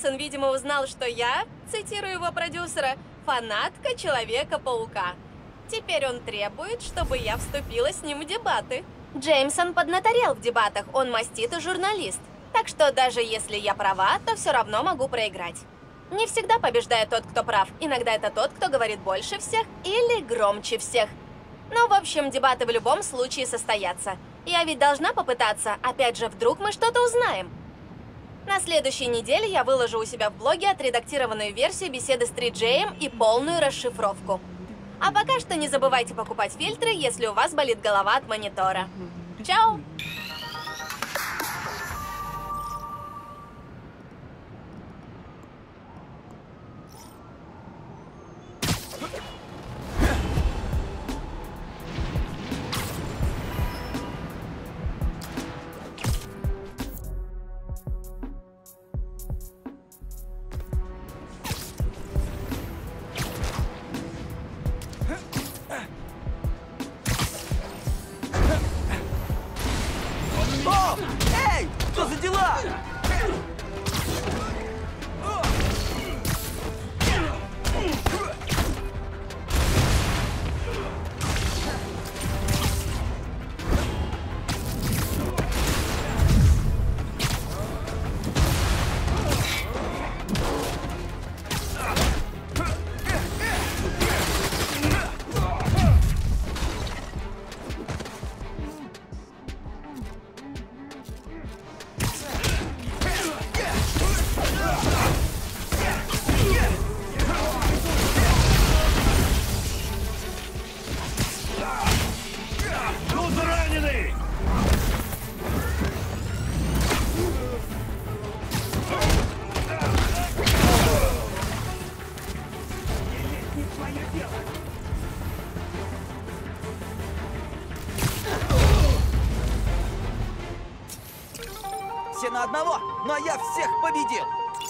Джеймсон, видимо, узнал, что я, цитирую его продюсера, фанатка Человека-паука. Теперь он требует, чтобы я вступила с ним в дебаты. Джеймсон поднаторел в дебатах, он маститый журналист. Так что даже если я права, то все равно могу проиграть. Не всегда побеждает тот, кто прав. Иногда это тот, кто говорит больше всех или громче всех. Ну, в общем, дебаты в любом случае состоятся. Я ведь должна попытаться, опять же, вдруг мы что-то узнаем. На следующей неделе я выложу у себя в блоге отредактированную версию беседы с 3Джеем и полную расшифровку. А пока что не забывайте покупать фильтры, если у вас болит голова от монитора. Чао! О! Эй! Что за дела? Все на одного, но я всех победил!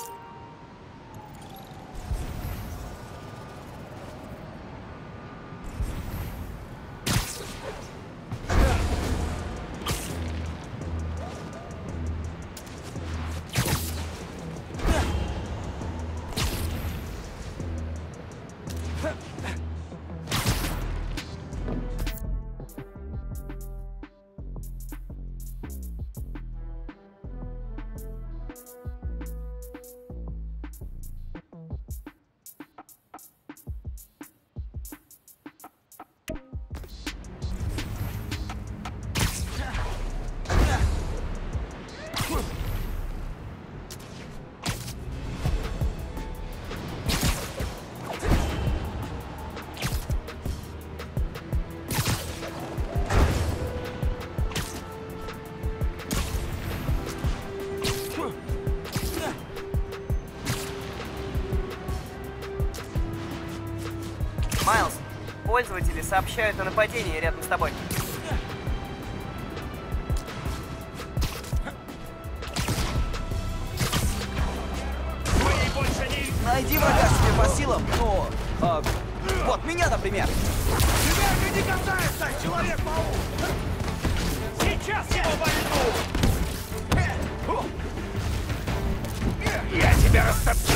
Майлз, пользователи сообщают о нападении рядом с тобой. Найди врага себе по силам, ну, вот меня, например. Тебя это не касается, Человек-паук! Сейчас его войду! Я тебя растопчу!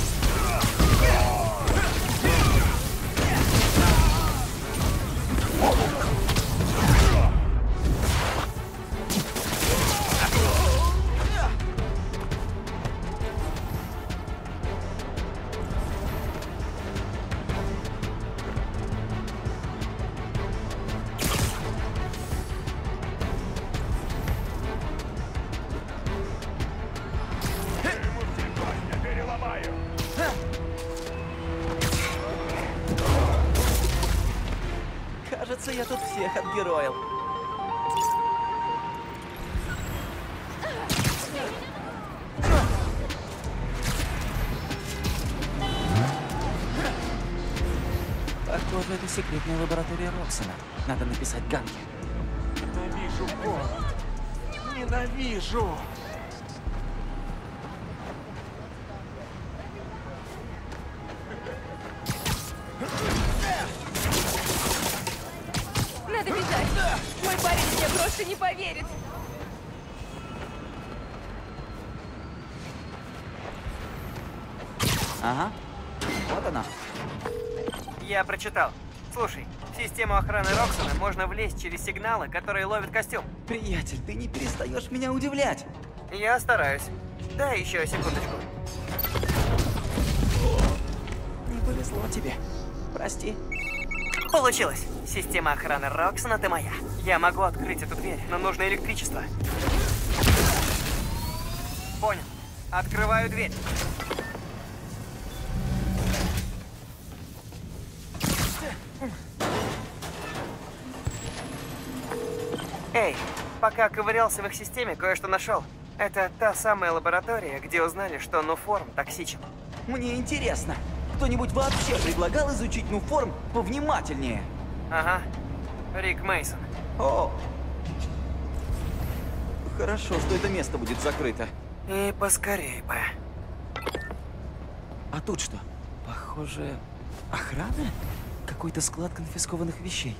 Кажется, я тут всех отгероил. Похоже, это секретная лаборатория Роксона. Надо написать Ганке. Ненавижу голод. Ненавижу. Надо бежать. Мой парень мне просто не поверит. Ага. Вот она. Я прочитал. Слушай, в систему охраны Роксона можно влезть через сигналы, которые ловит костюм. Приятель, ты не перестаешь меня удивлять. Я стараюсь. Дай еще секундочку. Не повезло тебе. Прости. Получилось. Система охраны Роксона, ты моя. Я могу открыть эту дверь, но нужно электричество. Понял. Открываю дверь. Эй, пока ковырялся в их системе, кое-что нашел. Это та самая лаборатория, где узнали, что Нуформ токсичен. Мне интересно, кто-нибудь вообще предлагал изучить Нуформ повнимательнее? Ага. Рик Мейсон. О! Хорошо, что это место будет закрыто. И поскорей бы. А тут что? Похоже, охрана? Какой-то склад конфискованных вещей.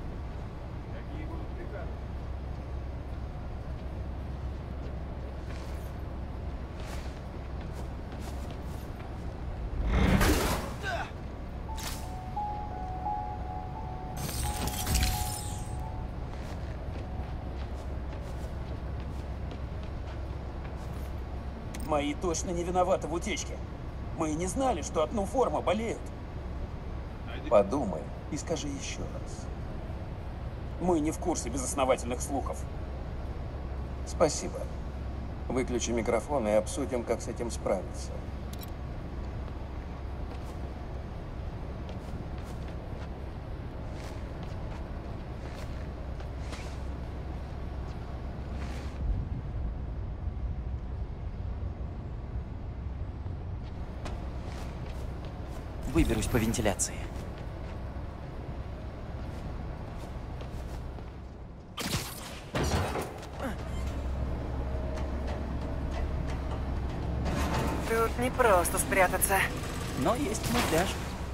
Мои точно не виноваты в утечке. Мы и не знали, что от Нуформа болеют. Подумай и скажи еще раз. Мы не в курсе безосновательных слухов. Спасибо. Выключи микрофон и обсудим, как с этим справиться. Выберусь по вентиляции. Тут не просто спрятаться. Но есть камуфляж.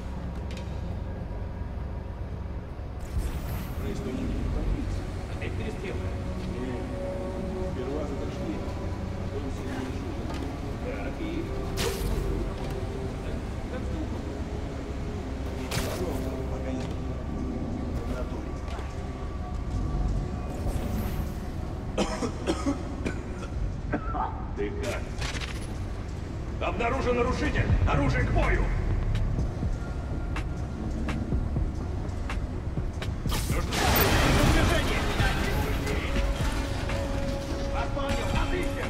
Ты как? Обнаружен нарушитель! Оружие к бою! Нужно движение! Вас понял, отлично!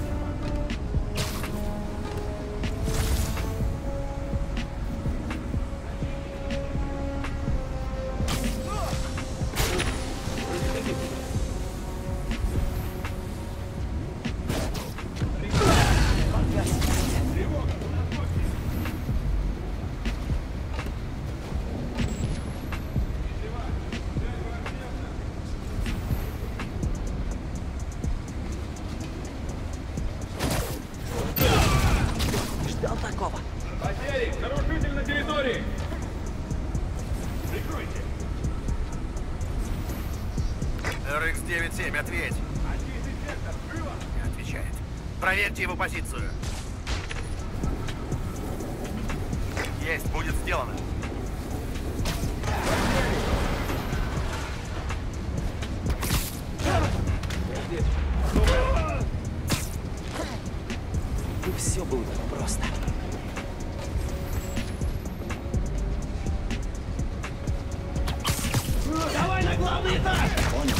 Ждал такого. Потери! Нарушитель на территории! Прикройте! RX-97, ответь! Очистить сектор! Живо! Не отвечает. Проверьте его позицию. Есть, будет сделано. И все было так просто. Давай на главный этаж! Понял.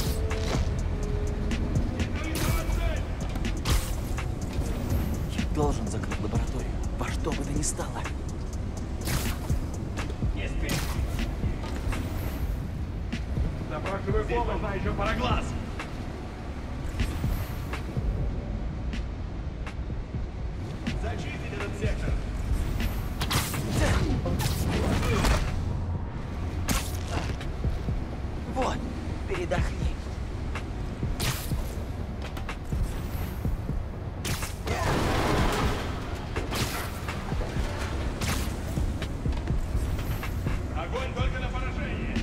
Я должен закрыть лабораторию. Во что бы то ни стало. Не спи! Запрашиваю помощь, нужна еще пара глаз! Зачистить этот сектор! Вот, передохни. Огонь только на поражение!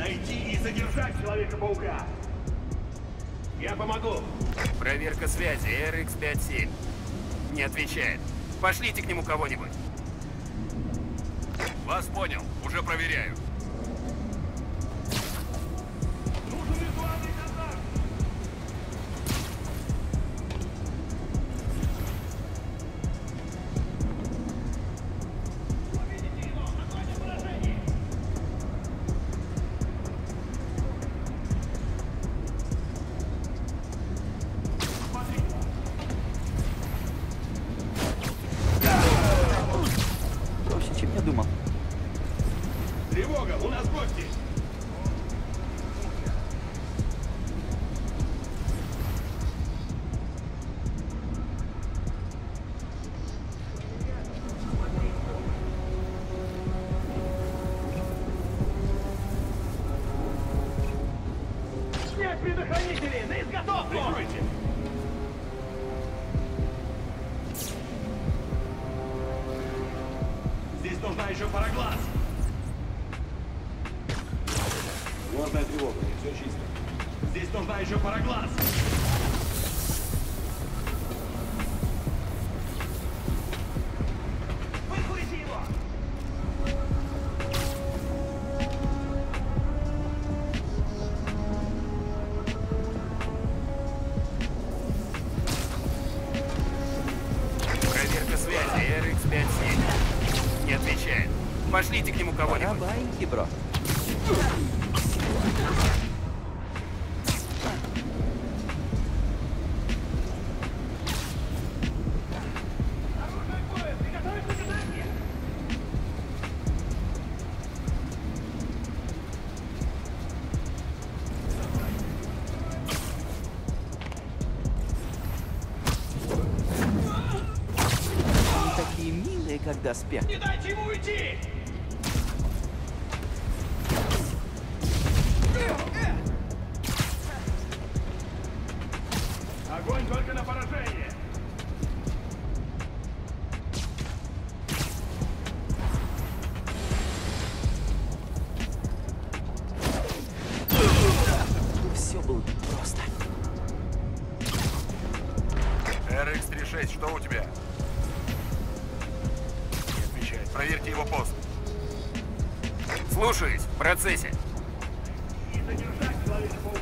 Найти и задержать Человека-паука. Я помогу. Проверка связи, RX-57. Не отвечает. Пошлите к нему кого-нибудь. Вас понял. Уже проверяю. Нужен визуальный контакт. Увидите его! Огонь на поражение! Проще, чем я думал. Тревога! У нас гости! Снять предохранители! На изготовку! Прикройте! Здесь нужна еще пароглаз! Ложная тревога, все чисто. Здесь нужна еще пароглаз. Выкурите его! Проверка связи, RX-57. Не отвечает. Пошлите к нему кого-нибудь. Барабаньки, бро. Оружие к бою! Приготовить заказание! Они такие милые, когда спят. Не дайте ему уйти! Огонь только на поражение! Все было просто. RX-36, что у тебя? Не отвечает. Проверьте его пост. Слушаюсь, в процессе. И задержать Человека-паука!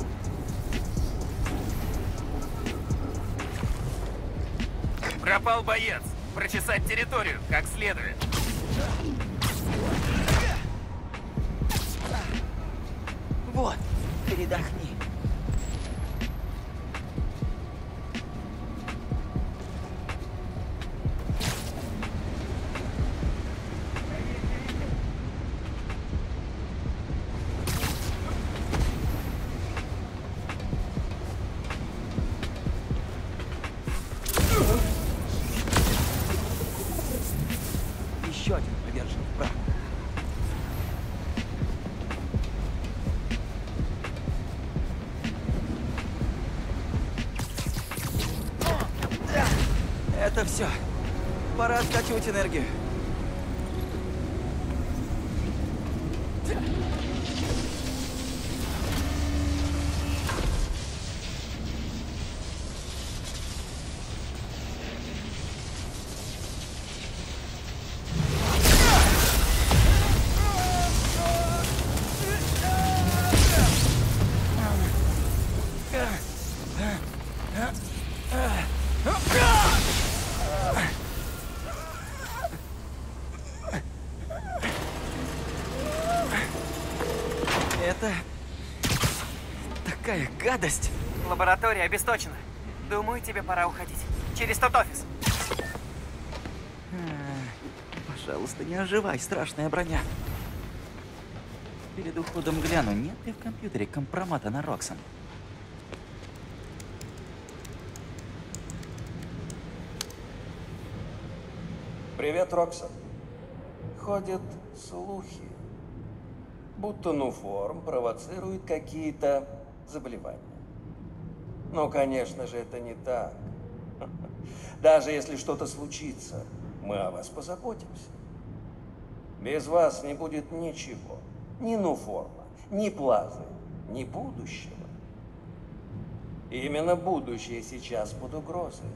Пропал боец. Прочесать территорию как следует. Вот, передохни. Еще один повержен в прах. Это все. Пора откачивать энергию. Это такая гадость. Лаборатория обесточена. Думаю, тебе пора уходить. Через тот офис. Пожалуйста, не оживай, страшная броня. Перед уходом гляну, нет ли в компьютере компромата на Роксон. Привет, Роксон. Ходят слухи, будто Нуформ провоцирует какие-то заболевания. Но, конечно же, это не так. Даже если что-то случится, мы о вас позаботимся. Без вас не будет ничего. Ни Нуформа, ни плазы, ни будущего. Именно будущее сейчас под угрозой.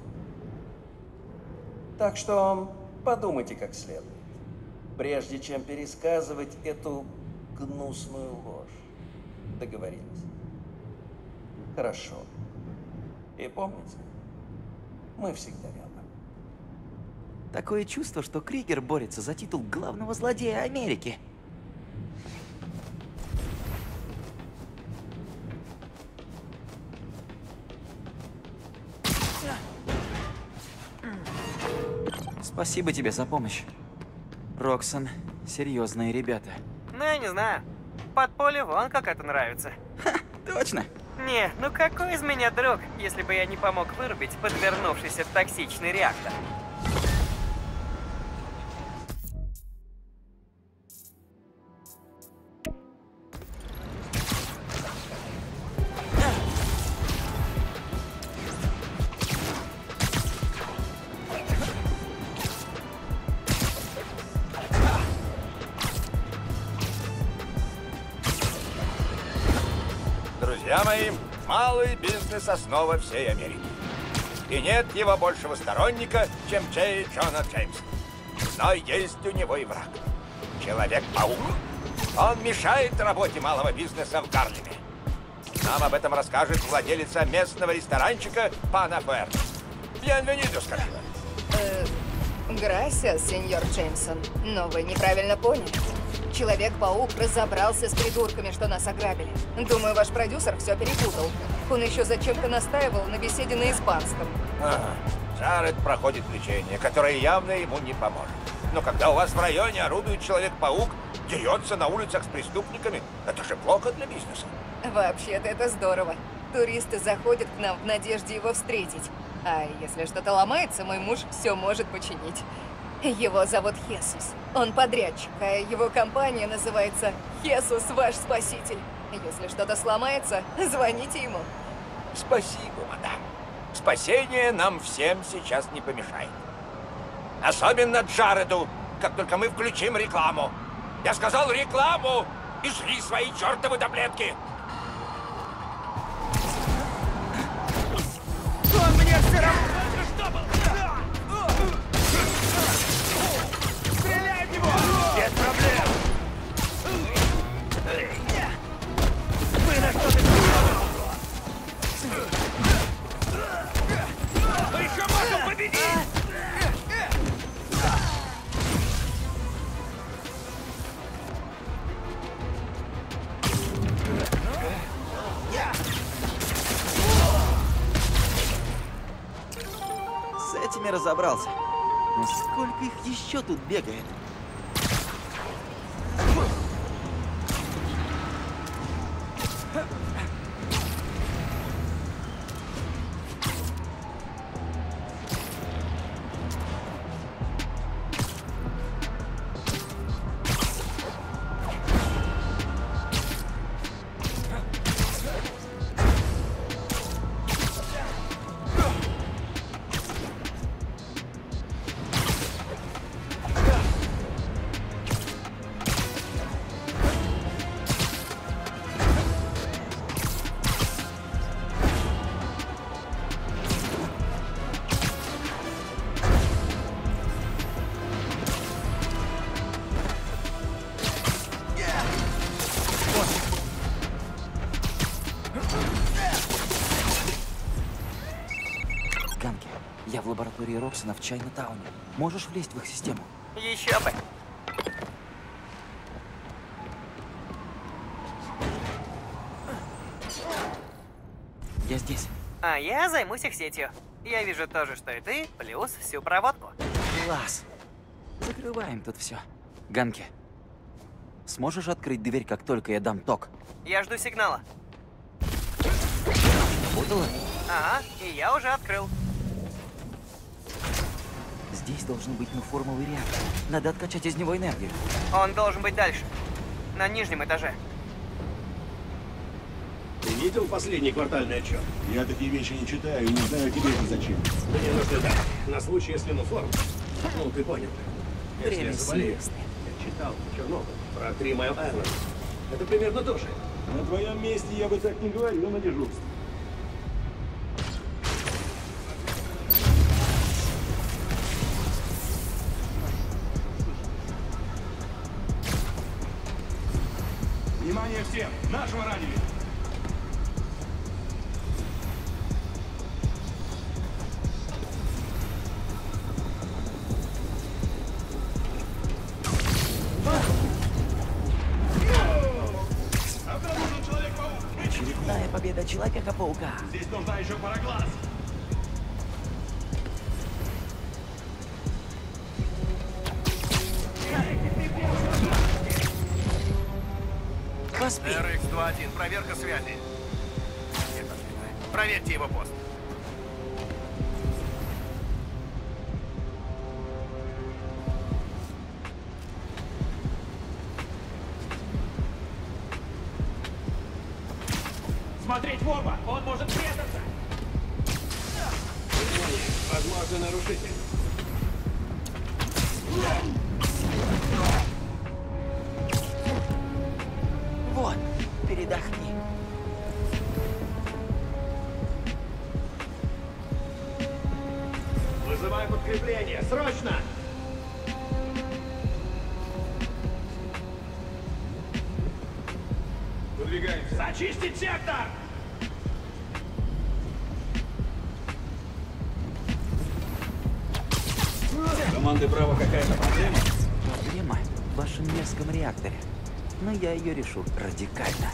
Так что подумайте как следует, прежде чем пересказывать эту гнусную ложь. Договорились? Хорошо. И помните, мы всегда рядом. Такое чувство, что Кригер борется за титул главного злодея Америки. Спасибо тебе за помощь. Роксон, серьезные ребята. Ну, я не знаю. Подполе вон как это нравится. Точно. Не, ну какой из меня друг, если бы я не помог вырубить подвернувшийся токсичный реактор? Друзья мои, малый бизнес – основа всей Америки. И нет его большего сторонника, чем Джей Джона Джеймса. Но есть у него и враг. Человек-паук. Он мешает работе малого бизнеса в Гарлеме. Нам об этом расскажет владелица местного ресторанчика Пана Фуэрте. Бьенвенидо, Скарлетт. Грасиас, сеньор Джеймсон. Но вы неправильно поняли. Человек-паук разобрался с придурками, что нас ограбили. Думаю, ваш продюсер все перепутал. Он еще зачем-то настаивал на беседе на испанском. Ага. Джаред проходит лечение, которое явно ему не поможет. Но когда у вас в районе орудует Человек-паук, дерется на улицах с преступниками, это же плохо для бизнеса. Вообще-то это здорово. Туристы заходят к нам в надежде его встретить. А если что-то ломается, мой муж все может починить. Его зовут Хесус. Он подрядчик, а его компания называется «Хесус, ваш спаситель». Если что-то сломается, звоните ему. Спасибо, мадам. Спасение нам всем сейчас не помешает. Особенно Джареду, как только мы включим рекламу. Я сказал рекламу, и жри свои чертовы таблетки. Он мне все равно... Стреляй в него! Нет проблем! Мы на что-то мы еще можем победить! С этими разобрался. Но сколько их еще тут бегает? Ганки, я в лаборатории Роксона в Чайна-тауне. Можешь влезть в их систему? Еще бы. Я здесь. А я займусь их сетью. Я вижу то же, что и ты, плюс всю проводку. Класс. Закрываем тут все. Ганки, сможешь открыть дверь, как только я дам ток? Я жду сигнала. Работало? Ага, и я уже открыл. Здесь должен быть нуформовый реактор. Надо откачать из него энергию. Он должен быть дальше. На нижнем этаже. Ты видел последний квартальный отчет? Я такие вещи не читаю и не знаю, тебе это зачем. Мне нужны данные. На случай, если форм. Ну, ты понял. Если я Время заболею. съестное. Я читал Чернобыль про 3 Майл Айленд. Это примерно то же. На твоем месте я бы так не говорил на дежурстве. Внимание всем! Нашего ранили! Обнаружен Человек-паук! Очередная победа Человека-паука. Здесь нужна еще пара глаз! Поспи. RX-21, проверка связи. Проверьте его пост. Смотреть в оба! Он может прятаться! Внимание! Возможно, нарушитель. Вот, передохни. Вызываю подкрепление! Срочно! Выдвигаемся! Зачистить сектор! Команды Браво, какая-то проблема? Проблема в вашем мерзком реакторе. Но я ее решу радикально.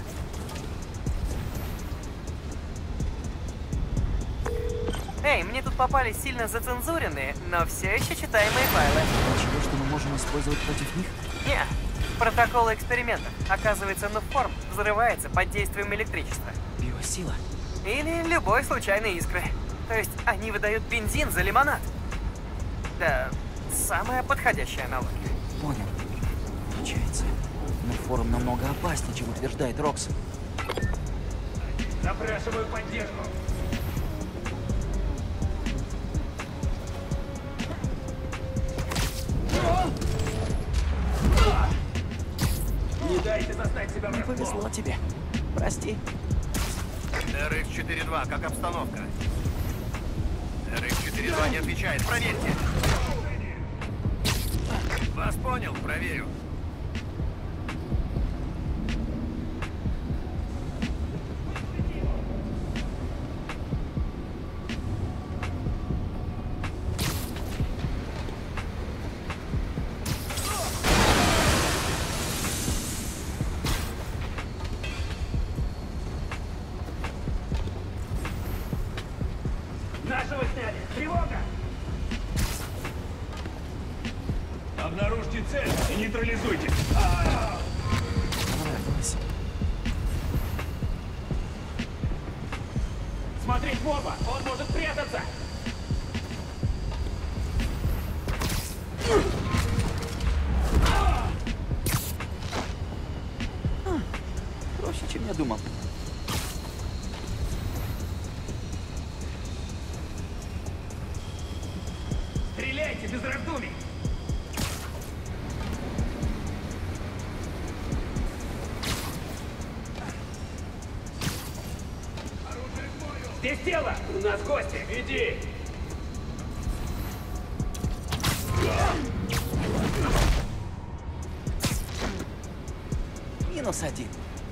Эй, мне тут попались сильно зацензуренные, но все еще читаемые файлы. Ничего, что мы можем использовать против них? Не, протоколы экспериментов. Оказывается, Нуформ взрывается под действием электричества. Биосила. Или любой случайной искры. То есть они выдают бензин за лимонад. Да, самая подходящая аналогия. Понял. Получается. Но форум намного опаснее, чем утверждает Рокс. Запрашиваю поддержку. Не дайте застать себя Не врасплох. повезло тебе. Прости. RX-42, как обстановка? RX-42 не отвечает, проверьте. Вас понял, проверю. Нашего сняли! Тревога! Обнаружьте цель и нейтрализуйте. Понравилось. Смотреть в оба! Он может прятаться! Проще, чем я думал. Стреляйте без раздумий! Здесь тело! У нас гости! Иди! -1.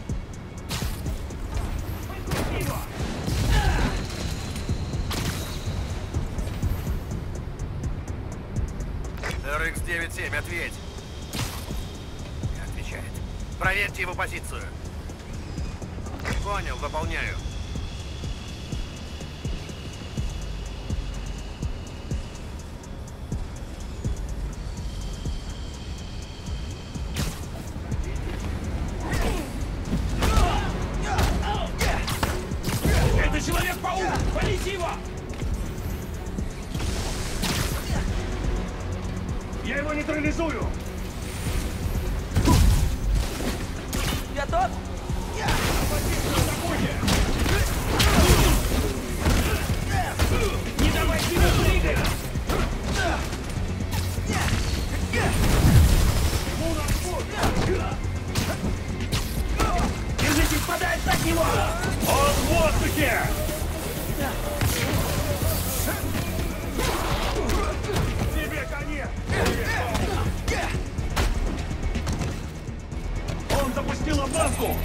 RX-97, ответь. Не отвечает. Проверьте его позицию. Понял, выполняю. Это Человек-паук! Валите его! Я его нейтрализую. Готов? Не давайте ему прыгать! него! Он в воздухе! Тебе конец! Он запустил обманку!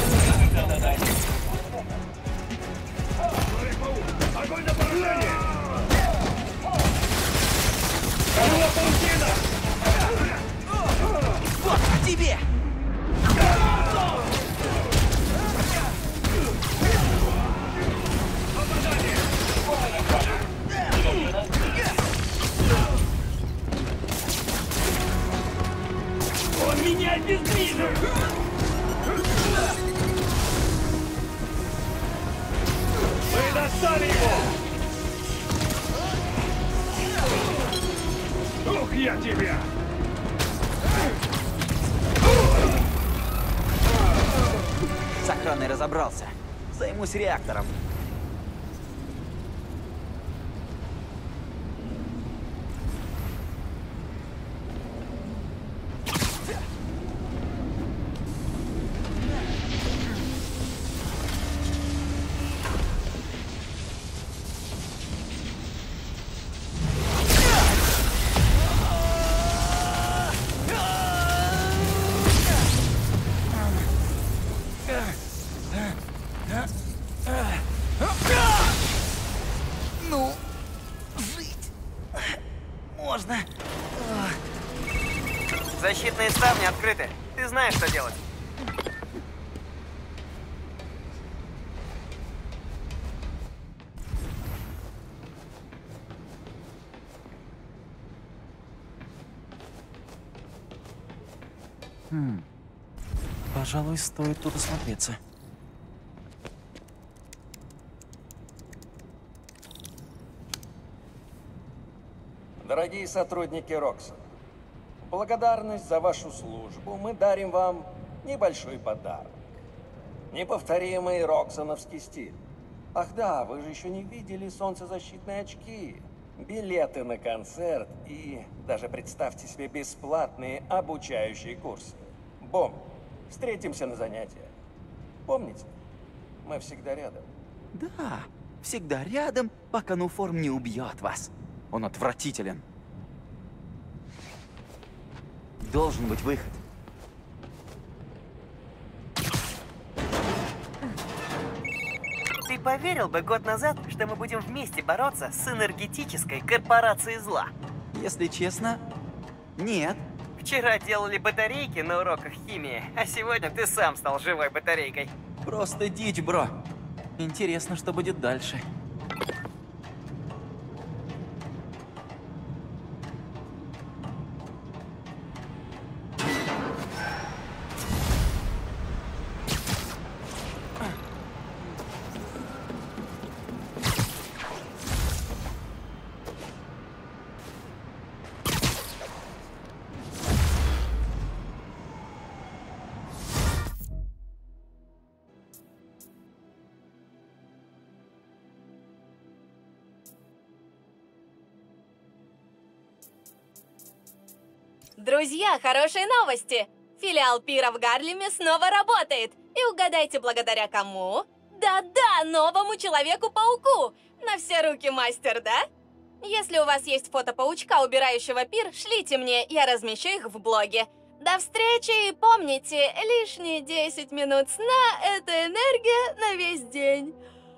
Человек-паук! Огонь на поражение! Его паутина! Вот тебе! Он меня обездвижит! Мы достали его! Ух, я тебя! С охраной разобрался. Займусь реактором. Ну, жить можно. Защитные ставни открыты. Ты знаешь, что делать. Пожалуй, стоит тут осмотреться. Дорогие сотрудники Роксон, в благодарность за вашу службу мы дарим вам небольшой подарок. Неповторимый роксоновский стиль. Ах да, вы же еще не видели солнцезащитные очки, билеты на концерт и даже, представьте себе, бесплатные обучающие курсы. Бом, встретимся на занятиях. Помните, мы всегда рядом. Да, всегда рядом, пока Нуформ не убьет вас. Он отвратителен. Должен быть выход. Ты поверил бы год назад, что мы будем вместе бороться с энергетической корпорацией зла? Если честно, нет. Вчера делали батарейки на уроках химии, а сегодня ты сам стал живой батарейкой. Просто дичь, бро. Интересно, что будет дальше. Друзья, хорошие новости! Филиал Пира в Гарлеме снова работает. И угадайте, благодаря кому? Да-да, новому Человеку-пауку! На все руки мастер, да? Если у вас есть фото паучка, убирающего пир, шлите мне, я размещу их в блоге. До встречи и помните, лишние 10 минут сна – это энергия на весь день.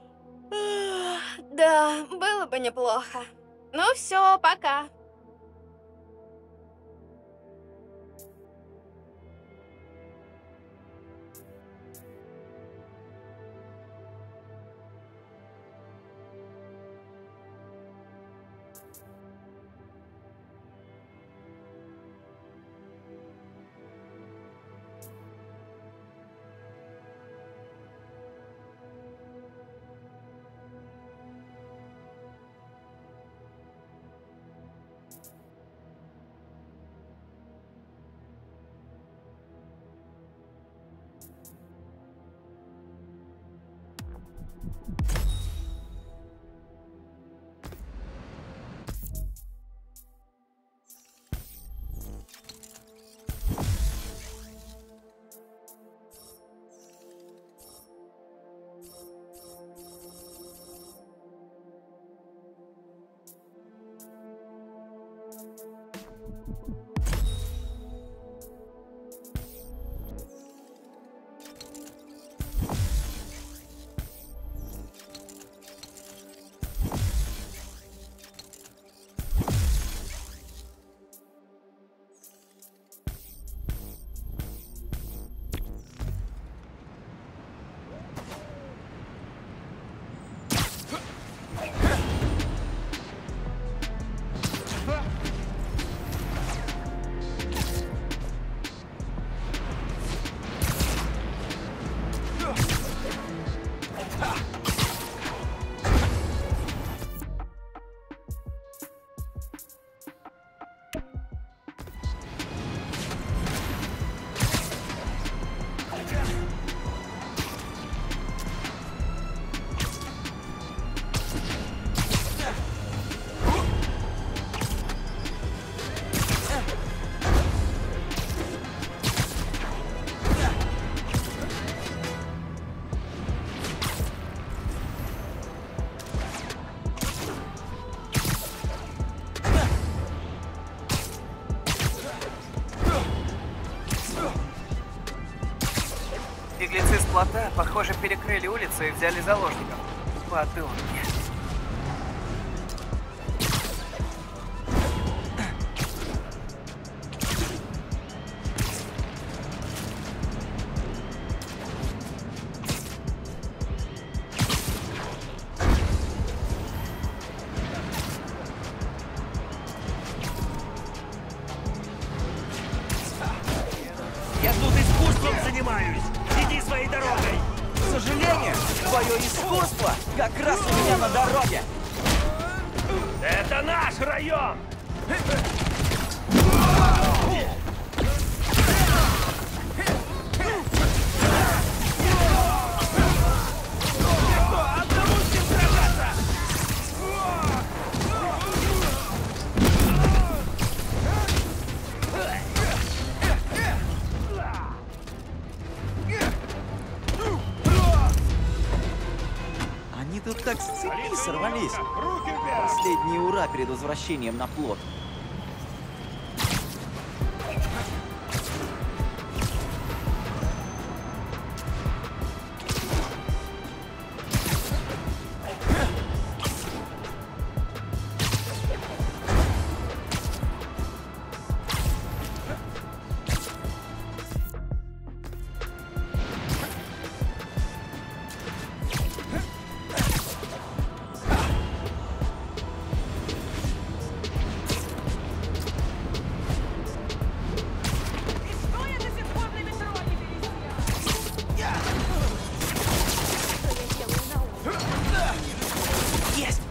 Да, было бы неплохо. Ну все, пока. Беглецы с плота, похоже, перекрыли улицу и взяли заложников. Подумки. Я тут искусством занимаюсь! Иди своей дорогой! К сожалению, твое искусство как раз у меня на дороге. Это наш район! Они тут так с цепи сорвались. Последний ура перед возвращением на плот. Есть!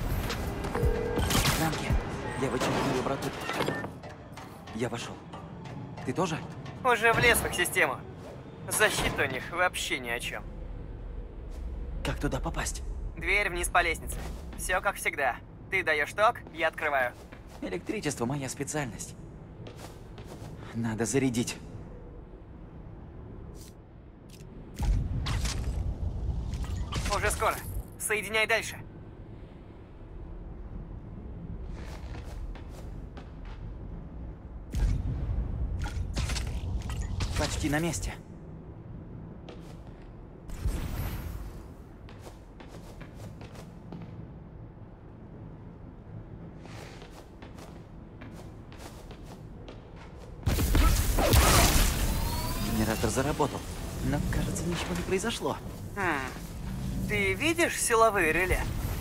Рамки, я вычеркнул лабораторию. Я вошел. Ты тоже? Уже влез в их систему. Защита у них вообще ни о чем. Как туда попасть? Дверь вниз по лестнице. Все как всегда. Ты даешь ток, я открываю. Электричество — моя специальность. Надо зарядить. Уже скоро. Соединяй дальше. Почти на месте. Генератор заработал, но, кажется, ничего не произошло. Ты видишь силовые реле?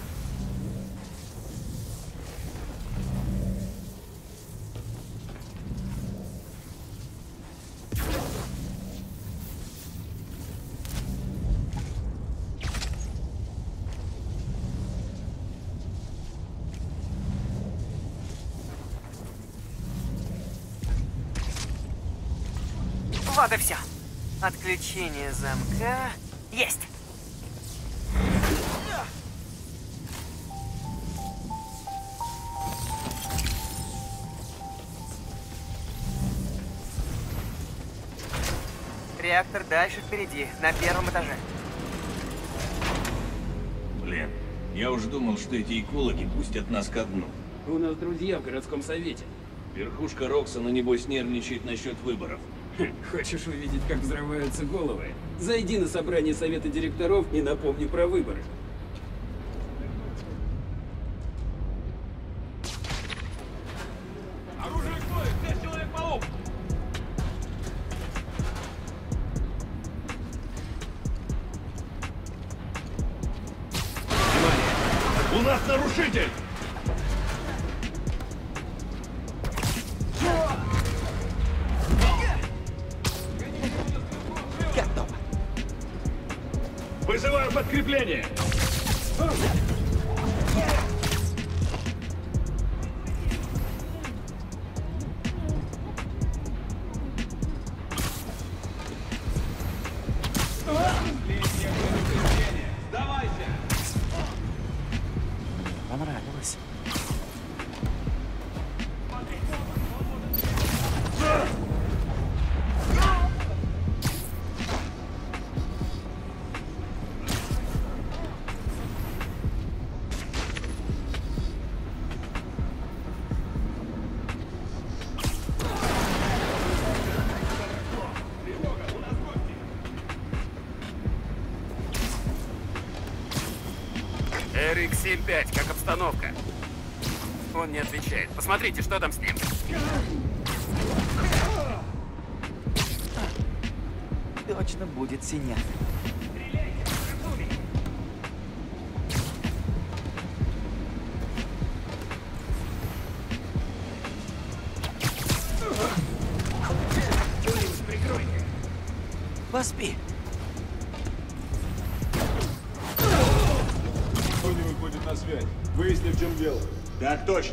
Вот и все. Отключение замка. Есть! Реактор дальше впереди, на первом этаже. Блин, я уж думал, что эти экологи пустят нас ко дну. У нас друзья в городском совете. Верхушка Роксона, небось, нервничает насчет выборов. Хочешь увидеть, как взрываются головы? Зайди на собрание совета директоров и напомни про выборы. Оружие к бою! Здесь Человек-паук! Внимание! У нас нарушитель! Готово. Вызываю подкрепление! Понравилось. RX-75, как обстановка? Он не отвечает. Посмотрите, что там с ним. Точно будет синяк. Поспи. Кто не выходит на связь? Выясни, в чем дело. Так точно.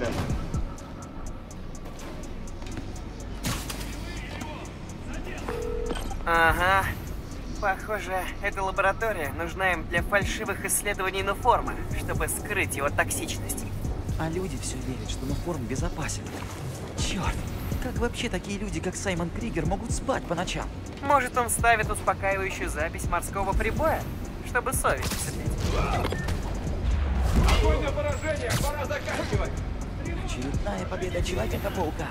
Ага. Похоже, эта лаборатория нужна им для фальшивых исследований Нуформа, чтобы скрыть его токсичность. А люди все верят, что Нуформ безопасен. Черт, как вообще такие люди, как Саймон Кригер, могут спать по ночам? Может, он ставит успокаивающую запись морского прибоя, чтобы совесть усыпить? Огонь на поражение! Пора заканчивать! Очередная победа Человека-паука.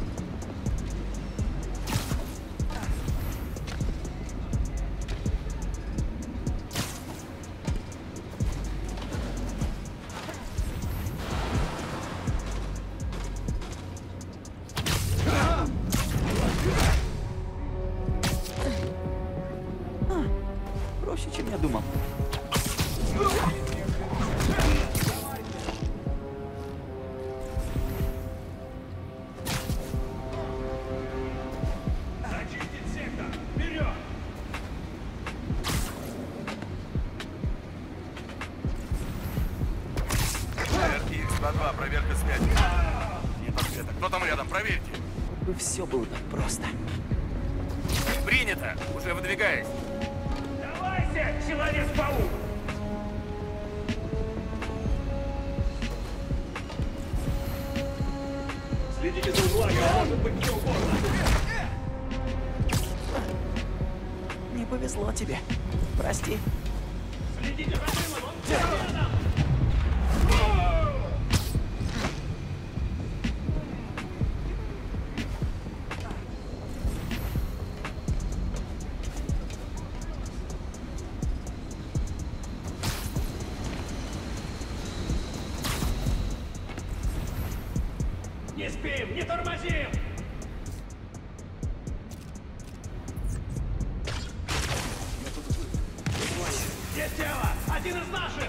Проще, чем я думал. Зачистить сектор! Вперед! RX-102, проверка связи. Нет ответа. Кто там рядом? Проверьте. Бы все было так просто. Принято. Уже выдвигаюсь. Давайте, Человек-паук! Следите за углами, может быть, не угодно. Не повезло тебе. Прости. Следите за дымом, он рядом! Не спим, не тормозим! Есть тело! Один из наших!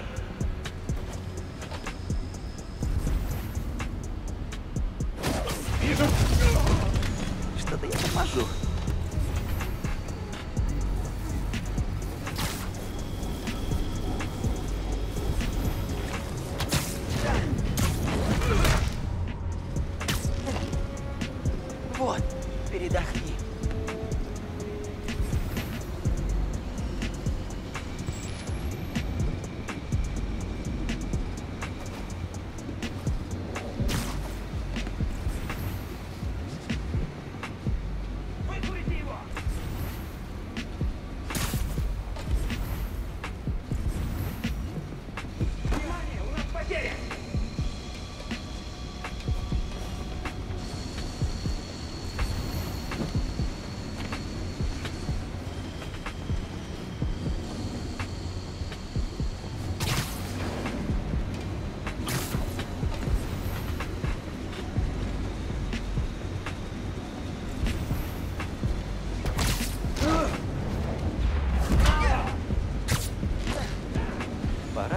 Что-то я поможу. Вот, передохни.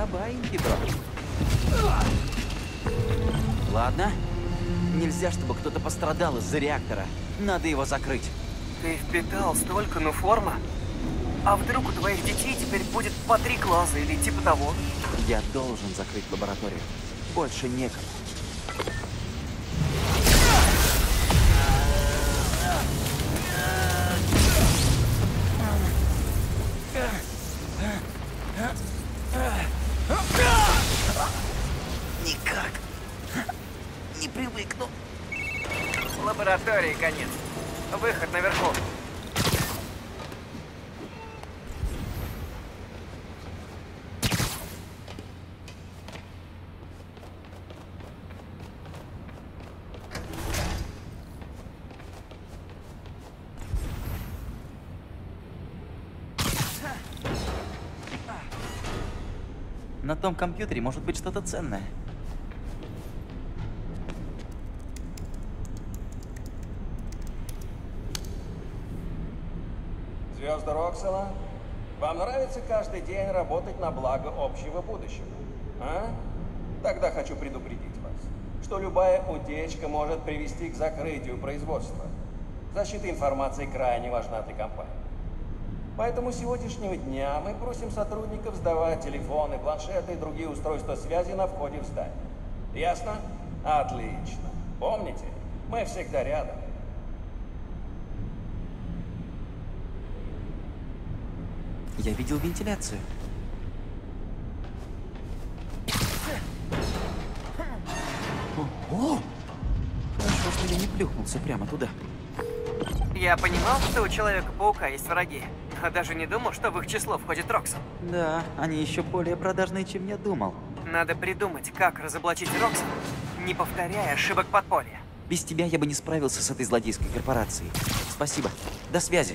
баиньки, бро. Ладно. Нельзя, чтобы кто-то пострадал из-за реактора. Надо его закрыть. Ты впитал столько нуформа? А вдруг у твоих детей теперь будет по 3 глаза или типа того? Я должен закрыть лабораторию. Больше некому. Никак. Не привыкну. Лаборатории конец. Выход наверху. На том компьютере может быть что-то ценное. Звезды Роксала, вам нравится каждый день работать на благо общего будущего? А? Тогда хочу предупредить вас, что любая утечка может привести к закрытию производства. Защита информации крайне важна для компании. Поэтому с сегодняшнего дня мы просим сотрудников сдавать телефоны, планшеты и другие устройства связи на входе в здание. Ясно? Отлично. Помните, мы всегда рядом. Я видел вентиляцию. О! Хорошо, что я не плюхнулся прямо туда. Я понимал, что у Человека-паука есть враги, а даже не думал, что в их число входит Роксон. Да, они еще более продажные, чем я думал. Надо придумать, как разоблачить Роксон, не повторяя ошибок подполья. Без тебя я бы не справился с этой злодейской корпорацией. Спасибо. До связи.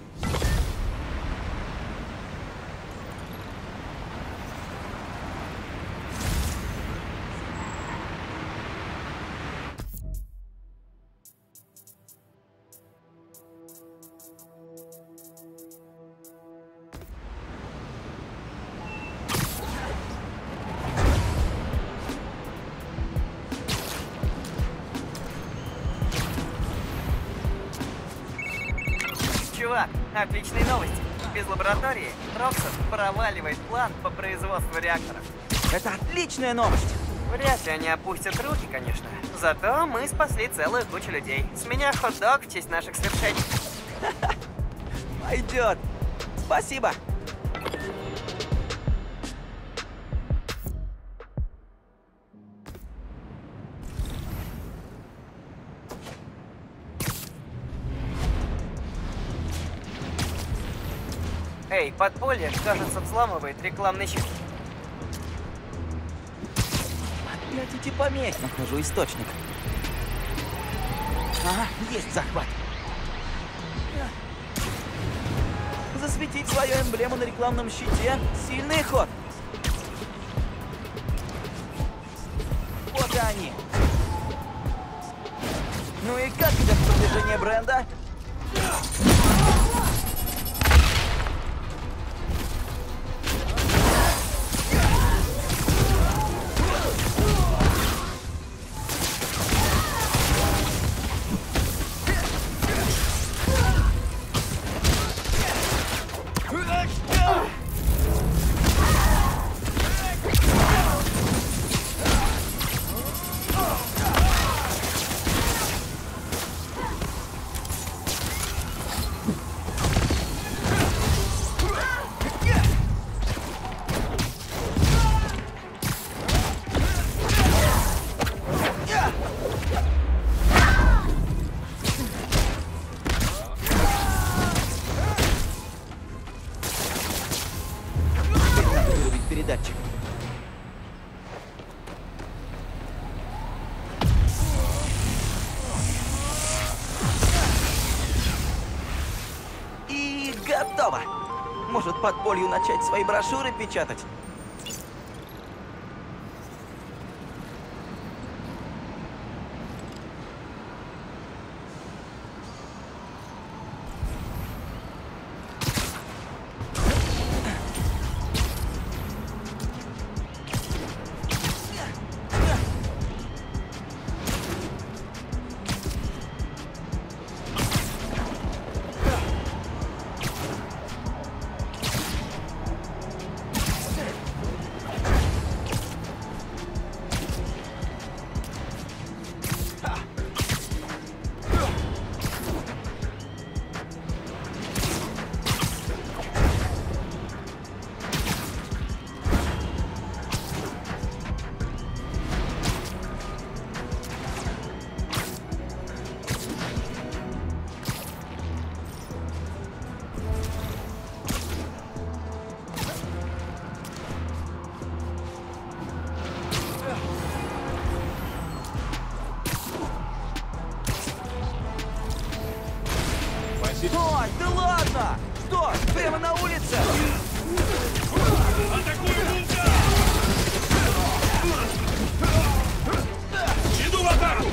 Чувак, отличные новости. Без лаборатории Роксон проваливает план по производству реакторов. Это отличная новость! Вряд ли они опустят руки, конечно. Зато мы спасли целую кучу людей. С меня хот-дог в честь наших свершений. Пойдет. Спасибо. Эй, подполье, кажется, взламывает рекламный щит. Опять эти помехи. Нахожу источник. Ага, есть захват. Засветить свою эмблему на рекламном щите. Сильный ход. Вот и они. Ну и как идет продвижение бренда? Передатчик. И готово. Может, подполью начать свои брошюры печатать? Ай, да ладно! Что? Прямо на улице? Атакую вулкан! Иду в атаку!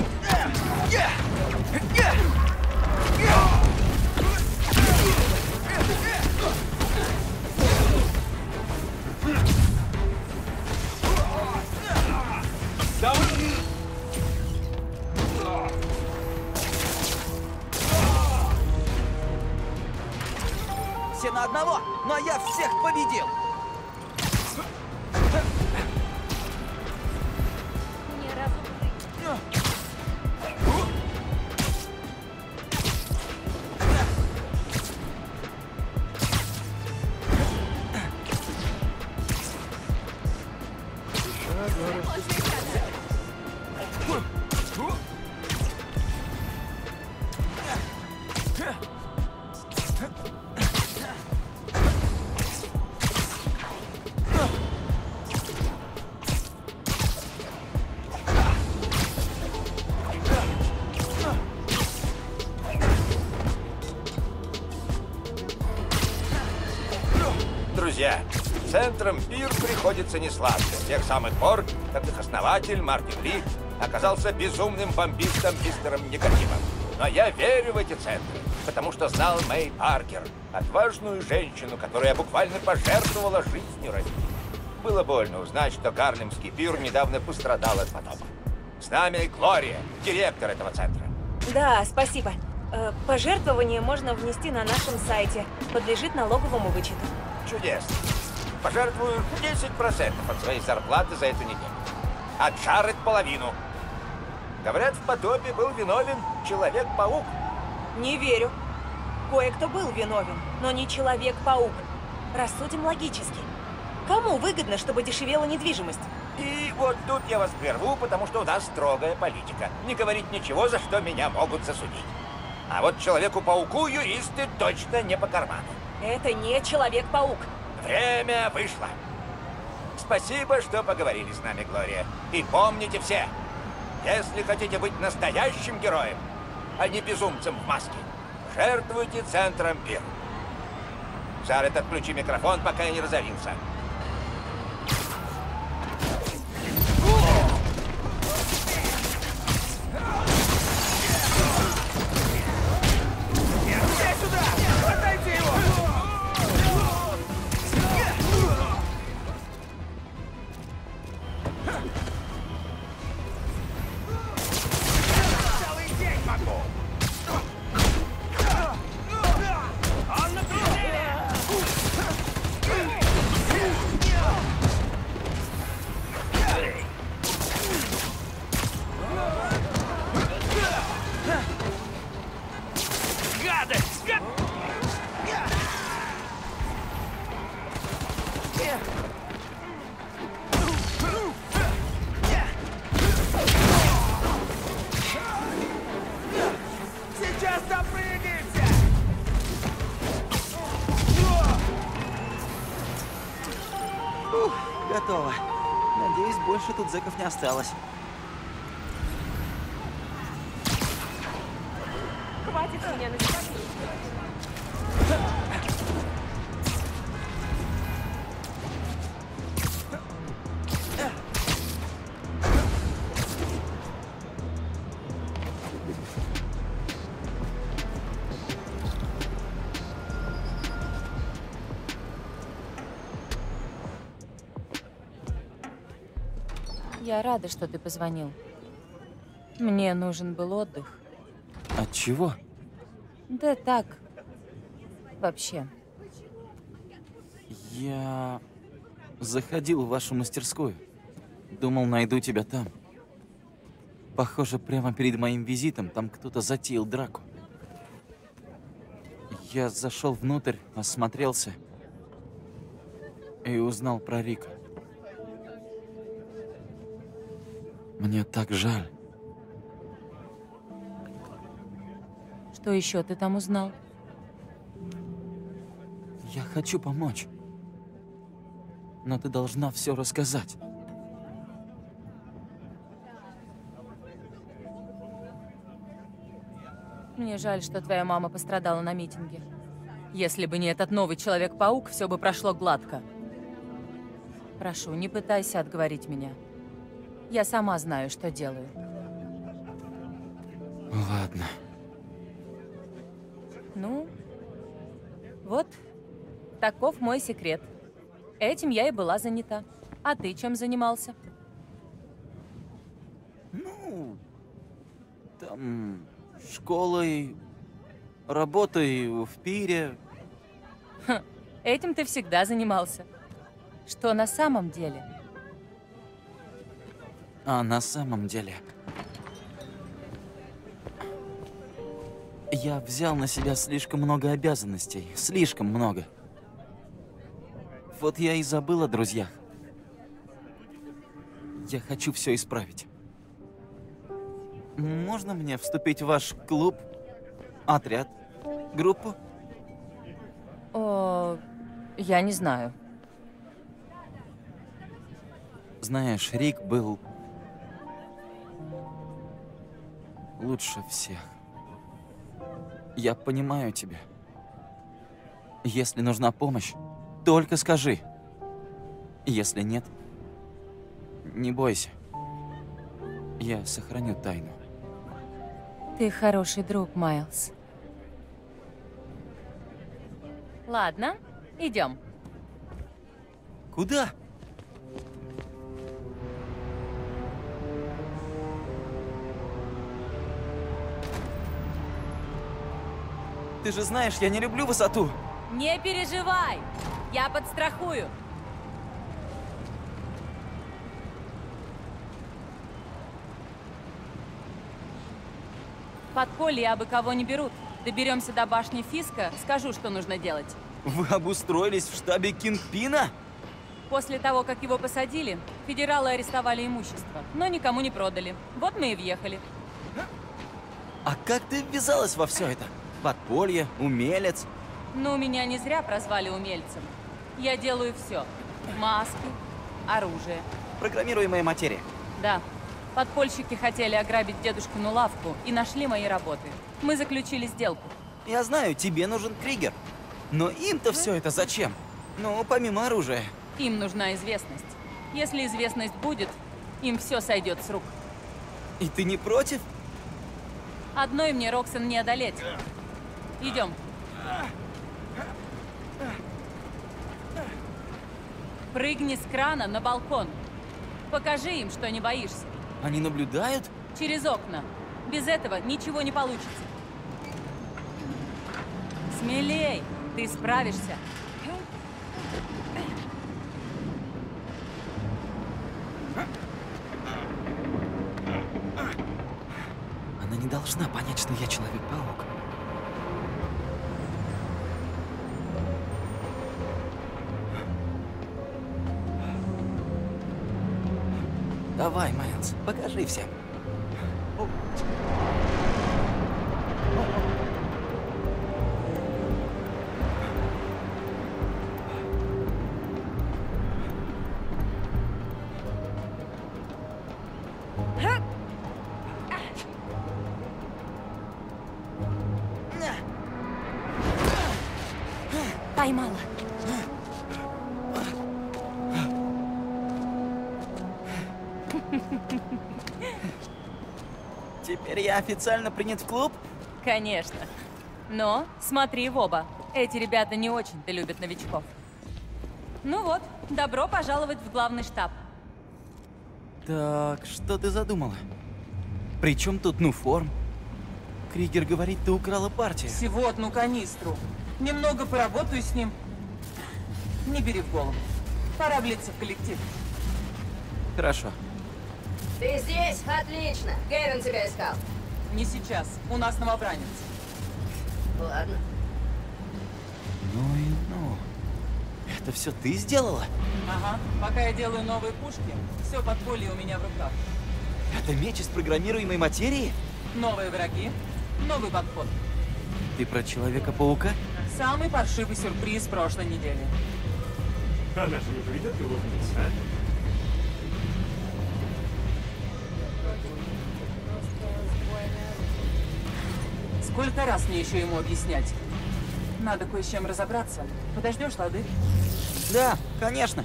Все на одного, но я всех победил! Друзья, центром Пир приходится несладко. С тех самых пор, как их основатель Мартин Ли оказался безумным бомбистом мистером Негативом. Но я верю в эти центры, потому что знал Мэй Паркер, отважную женщину, которая буквально пожертвовала жизнью ради них. Было больно узнать, что Гарлемский Пир недавно пострадал от потопа. С нами Глория, директор этого центра. Да, спасибо. Пожертвование можно внести на нашем сайте. Подлежит налоговому вычету. Чудесно. Пожертвую 10% от своей зарплаты за эту неделю. А Джаред половину. Говорят, в потопе был виновен Человек-паук. Не верю. Кое-кто был виновен, но не Человек-паук. Рассудим логически. Кому выгодно, чтобы дешевела недвижимость? И вот тут я вас прерву, потому что у нас строгая политика. Не говорить ничего, за что меня могут засудить. А вот Человеку-пауку юристы точно не по карману. Это не Человек-паук. Время вышло. Спасибо, что поговорили с нами, Глория. И помните все, если хотите быть настоящим героем, а не безумцем в маске, жертвуйте центром Пир. Джаред, отключи микрофон, пока я не разорился. Готово. Надеюсь, больше тут зэков не осталось. Хватит меня наседать. Я рада, что ты позвонил. Мне нужен был отдых. От чего? Да так. Вообще. Я заходил в вашу мастерскую. Думал, найду тебя там. Похоже, прямо перед моим визитом там кто-то затеял драку. Я зашел внутрь, осмотрелся и узнал про Рика. Мне так жаль. Что еще ты там узнал? Я хочу помочь. Но ты должна все рассказать. Мне жаль, что твоя мама пострадала на митинге. Если бы не этот новый Человек-паук, все бы прошло гладко. Прошу, не пытайся отговорить меня. Я сама знаю, что делаю. Ладно. Ну, вот, таков мой секрет. Этим я и была занята. А ты чем занимался? Ну, там, школой, работой в пире. Ха, этим ты всегда занимался. Что на самом деле? А на самом деле... Я взял на себя слишком много обязанностей. Слишком много. Вот я и забыл о друзьях. Я хочу все исправить. Можно мне вступить в ваш клуб, отряд, группу? О, я не знаю. Знаешь, Рик был лучше всех. Я понимаю тебя. Если нужна помощь, только скажи. Если нет, не бойся. Я сохраню тайну. Ты хороший друг, Майлз. Ладно, идем. Куда? Ты же знаешь, я не люблю высоту. Не переживай, я подстрахую. В подполье абы кого не берут. Доберемся до башни Фиска, скажу, что нужно делать. Вы обустроились в штабе Кингпина? После того, как его посадили, федералы арестовали имущество, но никому не продали. Вот мы и въехали. А как ты ввязалась во все это? Подполье, умелец? Ну, меня не зря прозвали умельцем. Я делаю все. Маски, оружие. Программируемая материя. Да. Подпольщики хотели ограбить дедушкину лавку и нашли мои работы. Мы заключили сделку. Я знаю, тебе нужен Кригер. Но им-то все это зачем? Ну, помимо оружия. Им нужна известность. Если известность будет, им все сойдет с рук. И ты не против? Одной мне Роксон не одолеть. Идем. Прыгни с крана на балкон. Покажи им, что не боишься. Они наблюдают? Через окна. Без этого ничего не получится. Смелей, ты справишься. Она не должна понять, что я Человек-паук. Давай, Майлз, покажи всем. Поймала. Теперь я официально принят в клуб? Конечно. Но смотри в оба. Эти ребята не очень-то любят новичков. Ну вот, добро пожаловать в главный штаб. Так, что ты задумала? Причем тут Нуформ? Кригер говорит, ты украла партию. Всего одну канистру. Немного поработаю с ним. Не бери в голову. Пора влиться в коллектив. Хорошо. Ты здесь? Отлично. Кевин тебя искал. Не сейчас. У нас новобранец. Ладно. Ну и ну. Это все ты сделала? Ага. Пока я делаю новые пушки, все подполье у меня в руках. Это меч из программируемой материи? Новые враги, новый подход. Ты про Человека-паука? Самый паршивый сюрприз прошлой недели. Она же не придет его вниз, а? Сколько раз мне еще ему объяснять? Надо кое с чем разобраться. Подождешь, лады? Да, конечно.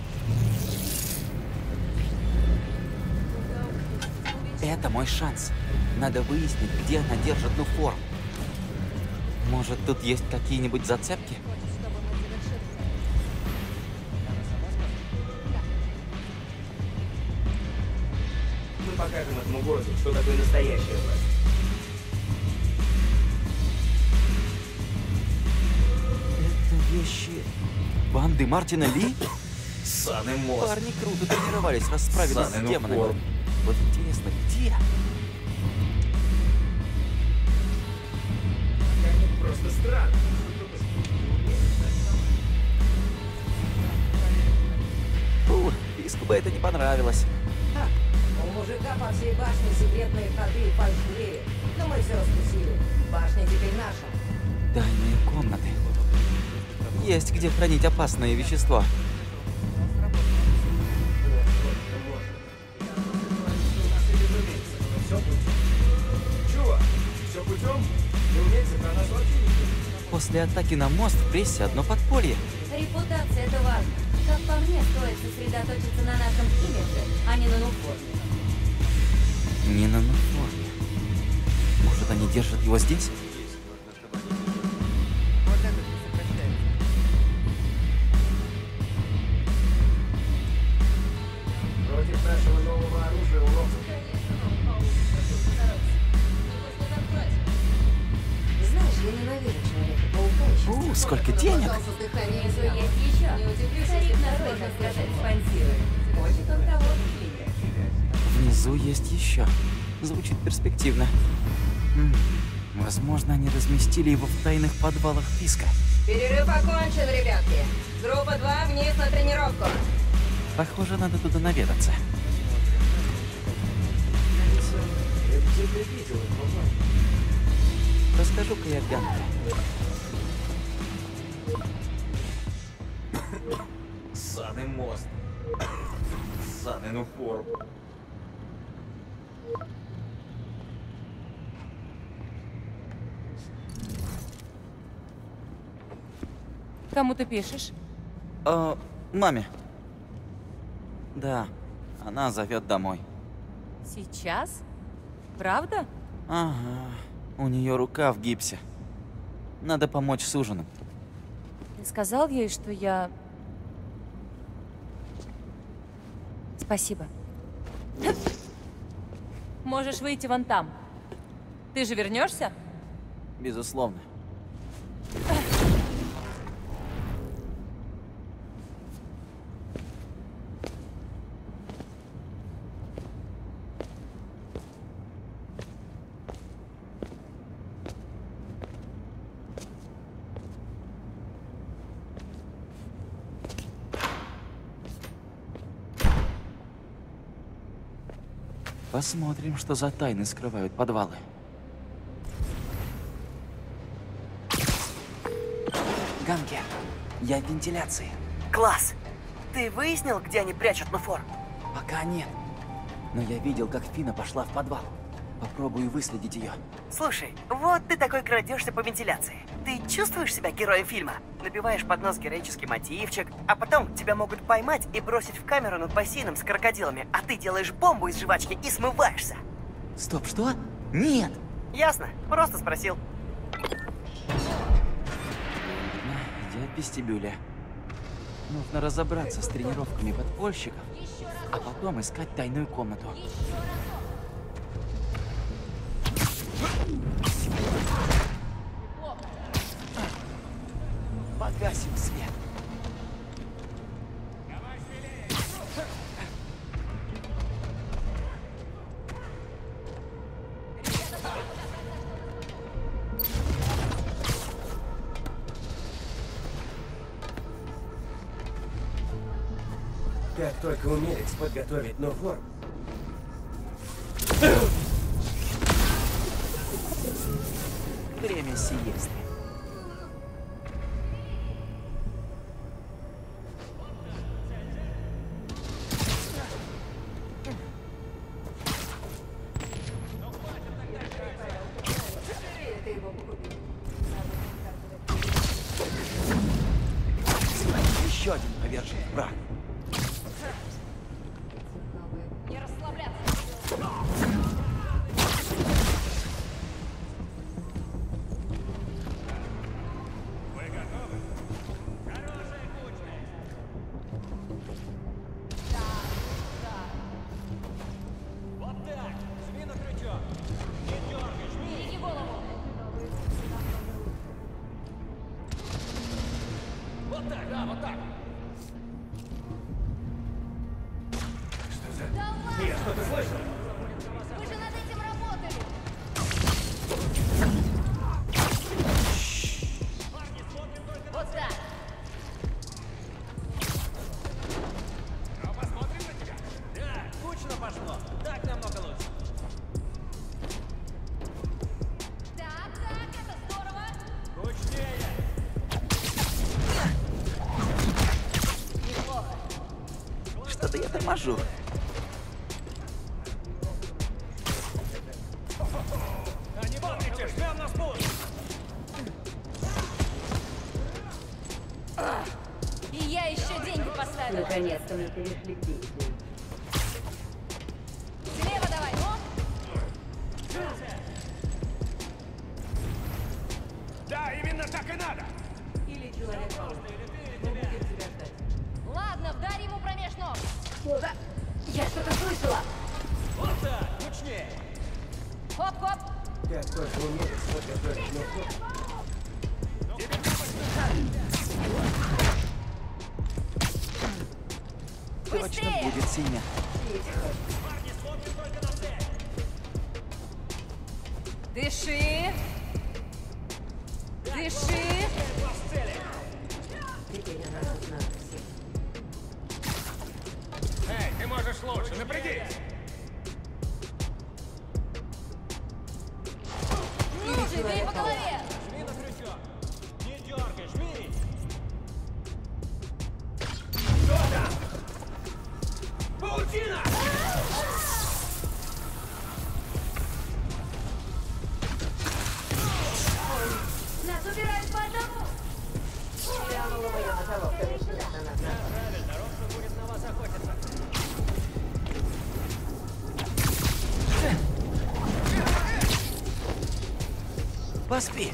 Это мой шанс. Надо выяснить, где она держит Нуформ. Может, тут есть какие-нибудь зацепки? Мы покажем этому городу, что такое настоящая власть. Это вещи банды Мартина Ли? Сан и Мост. Парни круто тренировались, расправились с демонами. Вот интересно, где? Просто странно. Фу, Фиску бы это не понравилось. У мужика по всей башне секретные ходы и фальш-двери. Но мы все раскусили. Башня теперь наша. Тайные комнаты. Есть где хранить опасные вещества. Чувак, все путем? Не умеется, про нас вообще не. После атаки на мост в прессе одно подполье. Репутация — это важно. Как по мне, стоит сосредоточиться на нашем имидже, а не на Нуформе. Не на Нуформе. Может, они держат его здесь? Против нашего нового оружия урок. Знаешь, я ненавижу Человека-паука. Сколько денег! Внизу есть еще. Старик нас, можно сказать, спонсирует. Хочет он того. Внизу есть еще. Звучит перспективно. Возможно, они разместили его в тайных подвалах Фиска. Перерыв окончен, ребятки. Группа 2 вниз на тренировку. Похоже, надо туда наведаться. Расскажу-ка я Ганке. Сан и Мост. Сан и Нуформ. Кому ты пишешь? Маме. Да, она зовет домой. Сейчас? Правда? Ага, у нее рука в гипсе. Надо помочь с ужином. Ты сказал ей, что я... Спасибо. Можешь выйти вон там. Ты же вернешься? Безусловно. Посмотрим, что за тайны скрывают подвалы. Ганке, я в вентиляции. Класс! Ты выяснил, где они прячут Нуформ? Пока нет. Но я видел, как Фина пошла в подвал. Попробую выследить ее. Слушай, вот ты такой крадешься по вентиляции. Ты чувствуешь себя героем фильма? Напеваешь под нос героический мотивчик, а потом тебя могут поймать и бросить в камеру над бассейном с крокодилами, а ты делаешь бомбу из жвачки и смываешься. Стоп, что? Нет! Ясно, просто спросил. Я в вестибюле. Нужно разобраться с тренировками подпольщиков, а потом искать тайную комнату. Погасим свет. Как только умелец подготовит Нуформ. Время сиесты. повержен в прах. Не расслабляться. Вы готовы? Хорошая кучная. Вот так. Жми на крючок. Не дергай, жми. Береги голову. Вот так, да, вот так. Что за... Да ладно! Нет, что ты слышал? Вы же над этим работали! Вот так! Ну, посмотрим на тебя. Да, кучно пошло. Так намного лучше. Так, это здорово! Кучнее. Неплохо. Что-то я торможу. А не помните, жмем на спуск. И я еще деньги поставила. Наконец-то мы перешли к действию. Слева давай, ну! Да, именно так и надо. Или человек паук. Мы будем тебя ждать. Ладно, вдарь ему промеж ног. Я что-то слышала! Вот так, кучнее. Хоп-хоп! Как только умеешь, подготовить легко. Точно Быстрее! будет синя. Парни, смотрим только на цель. Дыши! Дыши! Глаз цели. Теперь она тут надо всем. Эй, ты можешь лучше, напрягись. Ну же, бей по голове! Жми на крючок. Не дергай, жми. Что там? Паутина! Нас убирают по одному! Глянула бы я на того, кто вечно на нас. Правильно, Робсон будет на вас охотиться. Поспи.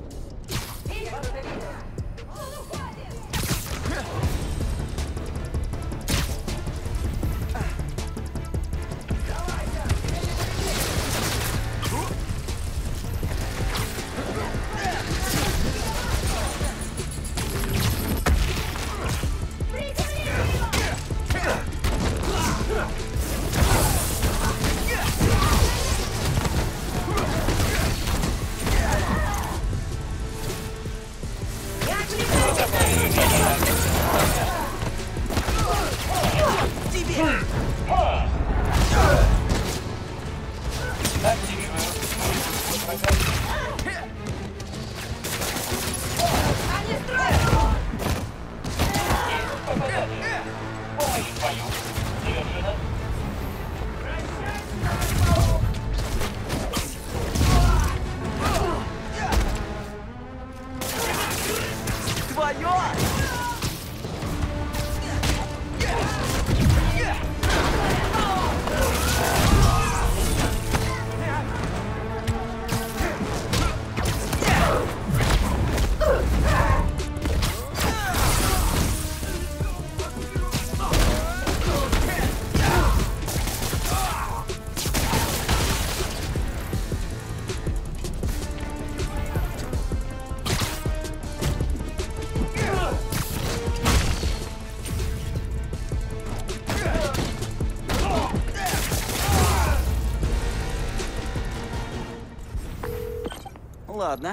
Ладно.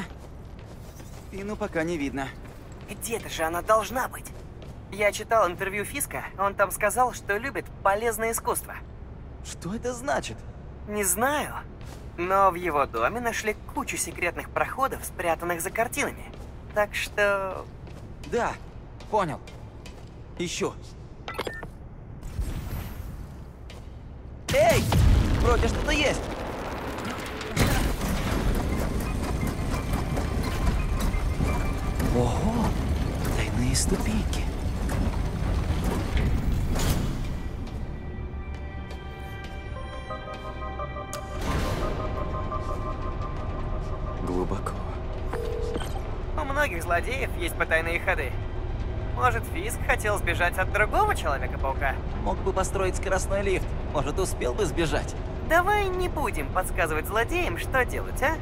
Спину пока не видно. Где-то же она должна быть. Я читал интервью Фиска, он там сказал, что любит полезное искусство. Что это значит? Не знаю, но в его доме нашли кучу секретных проходов, спрятанных за картинами. Так что... Да, понял. Ищу. Эй! Вроде что-то есть. Ого! Тайные ступеньки. злодеев есть потайные ходы. Может, Фиск хотел сбежать от другого Человека-паука? Мог бы построить скоростной лифт. Может, успел бы сбежать. Давай не будем подсказывать злодеям, что делать, а?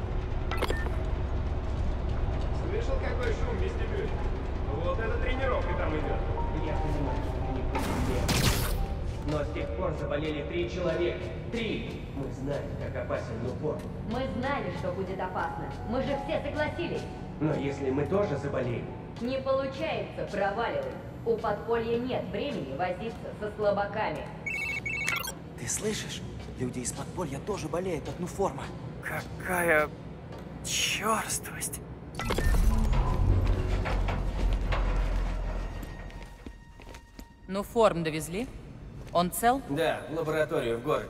Слышал, какой шум в вестибюле? Вот эта тренировка там идет. Я понимаю, что ты не понимаешь. Но с тех пор заболели 3 человека. 3! Мы знали, как опасен Нуформ. Мы знали, что будет опасно. Мы же все согласились. Но если мы тоже заболеем... Не получается, проваливай. У подполья нет времени возиться со слабаками. Ты слышишь? Люди из подполья тоже болеют от Нуформа. Какая черствость. Нуформ довезли? Он цел? Да, в лабораторию в городе.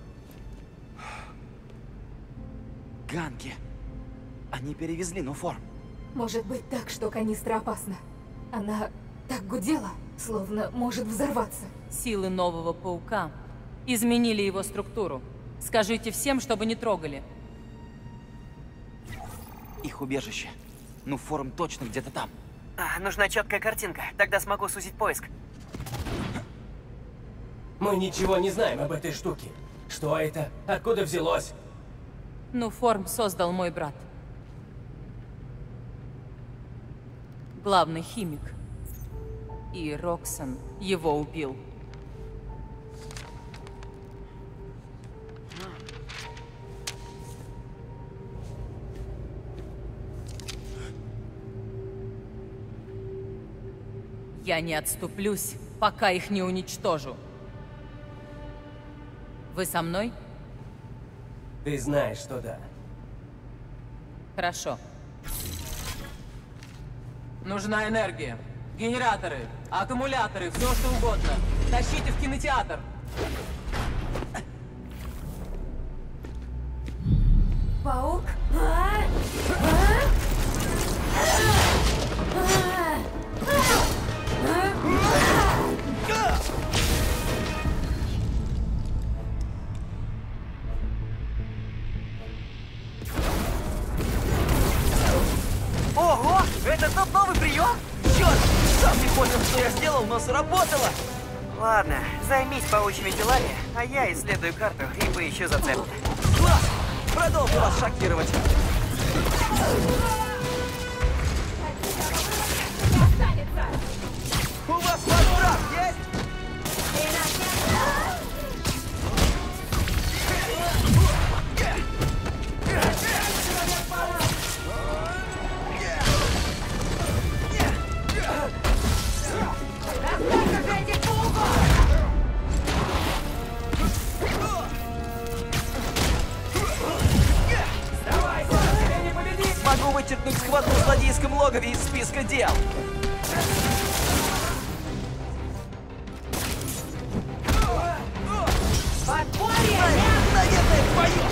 Ганки. Они перевезли Нуформ. Может быть так, что канистра опасна. Она так гудела, словно может взорваться. Силы нового паука изменили его структуру. Скажите всем, чтобы не трогали. Их убежище. Нуформ точно где-то там. Нужна четкая картинка, тогда смогу сузить поиск. Мы ничего не знаем об этой штуке. Что это? Откуда взялось? Нуформ создал мой брат. Главный химик. И Роксон его убил. Я не отступлюсь, пока их не уничтожу. Вы со мной? Ты знаешь, что да. Хорошо. Нужна энергия. Генераторы, аккумуляторы, все что угодно. Тащите в кинотеатр. Паук? Ого! Это тот новый прием? Черт! Сам не понял, что я сделал, но сработало! Ладно, займись паучьими делами, а я исследую карту и поищу зацепки. Класс! Продолжу вас шокировать! У вас возврат есть? Могу вычеркнуть схватку в злодейском логове из списка дел. Подполье! Наверное, твое!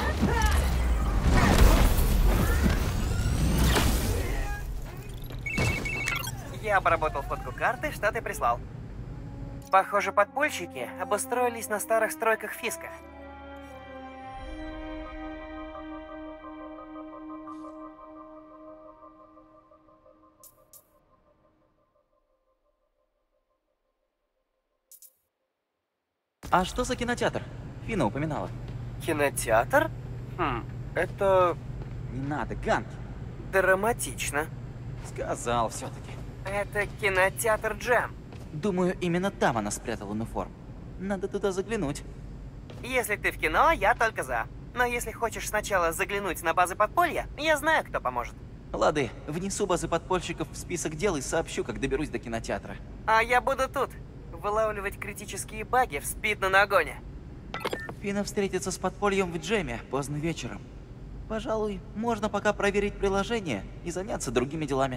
Я обработал фотку карты, что ты прислал. Похоже, подпольщики обустроились на старых стройках Фиска. А что за кинотеатр? Фина упоминала. Кинотеатр? Это... Не надо, Ганки. Драматично. Сказал все-таки. Это кинотеатр Джем. Думаю, именно там она спрятала Нуформ. Надо туда заглянуть. Если ты в кино, я только за. Но если хочешь сначала заглянуть на базы подполья, я знаю, кто поможет. Лады, внесу базы подпольщиков в список дел и сообщу, как доберусь до кинотеатра. А я буду тут. Вылавливать критические баги в спид на нагоне. Фина встретится с подпольем в Джеме поздно вечером. Пожалуй, можно пока проверить приложение и заняться другими делами.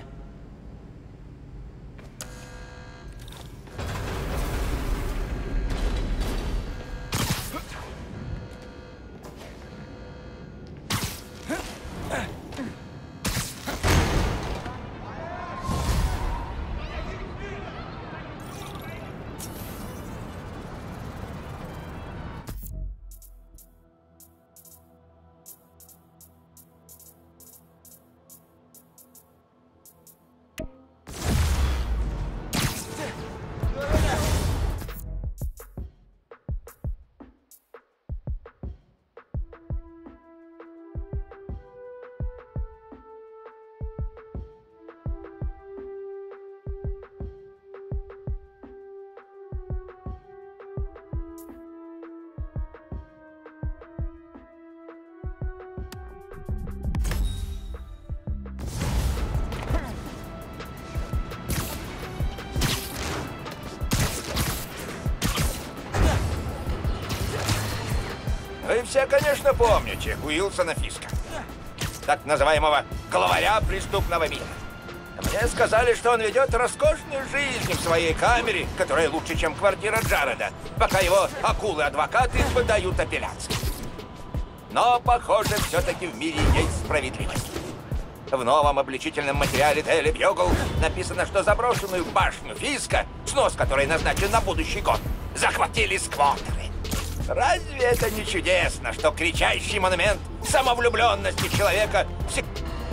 Вы все, конечно, помните Уилсона Фиска, так называемого главаря преступного мира. Мне сказали, что он ведет роскошную жизнь в своей камере, которая лучше, чем квартира Джареда, пока его акулы-адвокаты подают апелляции. Но, похоже, все-таки в мире есть справедливость. В новом обличительном материале Daily Bugle написано, что заброшенную башню Фиска, снос которой назначен на будущий год, захватили сквоттеры. Разве это не чудесно, что кричащий монумент самовлюбленности человека всегда...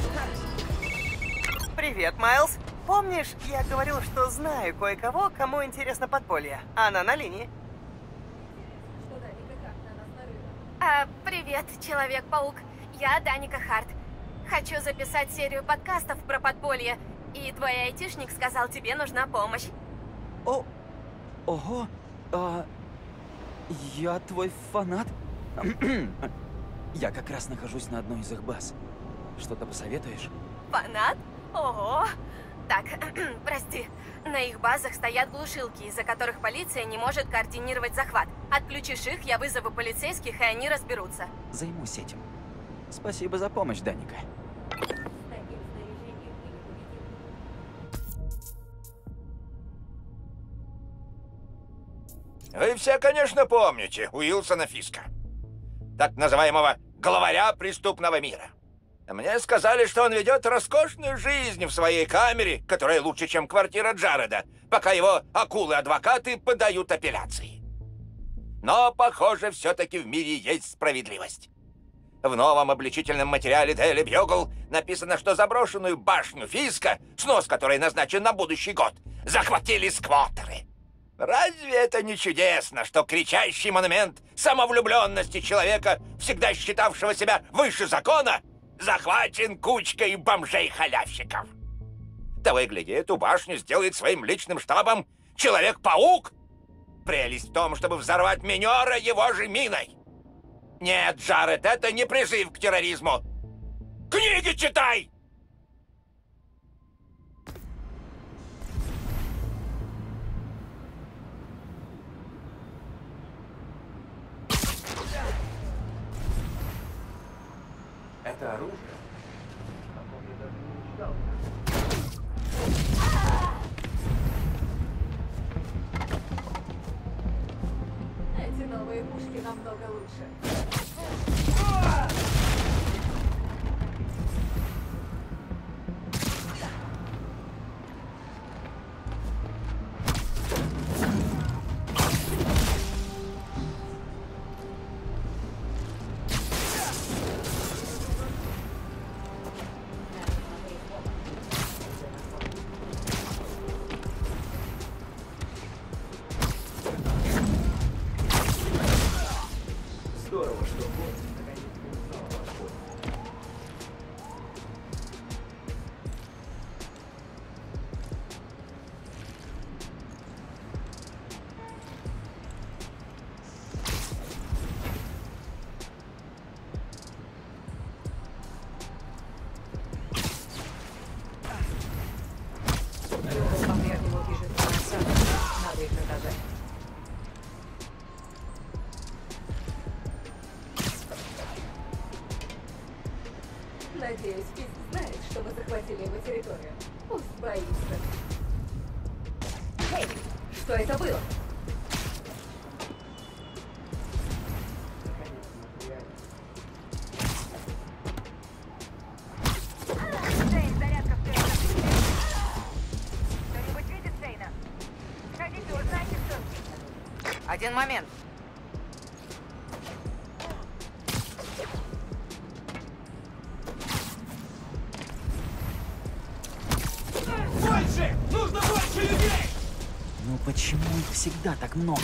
Привет, Майлз. Помнишь, я говорил, что знаю кое-кого, кому интересно подполье? Она на линии. Привет, Человек-паук. Я Даника Харт. Хочу записать серию подкастов про подполье. И твой айтишник сказал, тебе нужна помощь. Ого. Я твой фанат. Я как раз нахожусь на одной из их баз. Что-то посоветуешь? Фанат? Ого! Так, прости. На их базах стоят глушилки, из-за которых полиция не может координировать захват. Отключишь их, я вызову полицейских, и они разберутся. Займусь этим. Спасибо за помощь, Даника. Вы все, конечно, помните Уилсона Фиска, так называемого главаря преступного мира. Мне сказали, что он ведет роскошную жизнь в своей камере, которая лучше, чем квартира Джареда, пока его акулы-адвокаты подают апелляции. Но, похоже, все-таки в мире есть справедливость. В новом обличительном материале Daily Bugle написано, что заброшенную башню Фиска, снос которой назначен на будущий год, захватили сквоттеры. Разве это не чудесно, что кричащий монумент самовлюбленности человека, всегда считавшего себя выше закона, захвачен кучкой бомжей-халявщиков? Того и гляди, эту башню сделает своим личным штабом Человек-паук. Прелесть в том, чтобы взорвать минера его же миной. Нет, Джаред, это не призыв к терроризму. Книги читай! Это оружие? Эти новые пушки намного лучше. Здорово, что Бог наконец узнал ваш ход. Лёва по-прежнему пишет по рассаду. Надо их наказать. Надеюсь, Фиск знает, что мы захватили его территорию. Пусть боится. Эй, что это было? Джейн, зарядка в клетке. Кто-нибудь видит Джейна? Сходите, узнайте, что... Один момент. Больше! Нужно больше людей! Ну почему их всегда так много?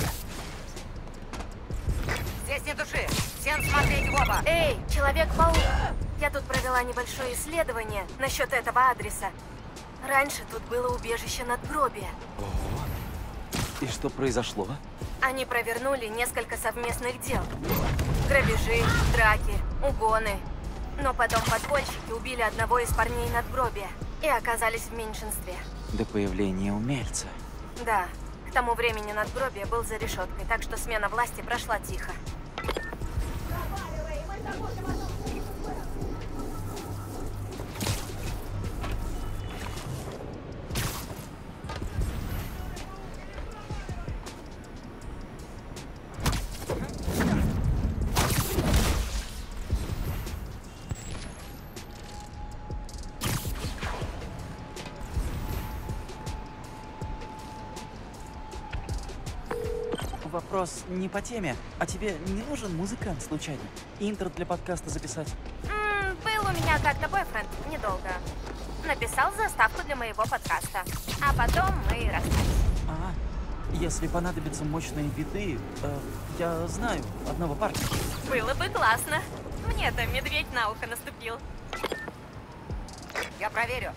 Здесь не души. Всем смотреть в оба. Эй, Человек-паук! Я тут провела небольшое исследование насчет этого адреса. Раньше тут было убежище надгробия. Ого. И что произошло? Они провернули несколько совместных дел. Грабежи, драки, угоны. Но потом подпольщики убили одного из парней надгробия и оказались в меньшинстве. До появления умельца. Да, к тому времени надгробие был за решеткой, так что смена власти прошла тихо. Вопрос не по теме. А тебе не нужен музыкант случайно? Интро для подкаста записать? Был у меня как-то бойфренд, недолго. Написал заставку для моего подкаста. А потом мы расстались. Ага. Если понадобятся мощные биты, я знаю одного парня. Было бы классно. Мне-то медведь на ухо наступил. Я проверю.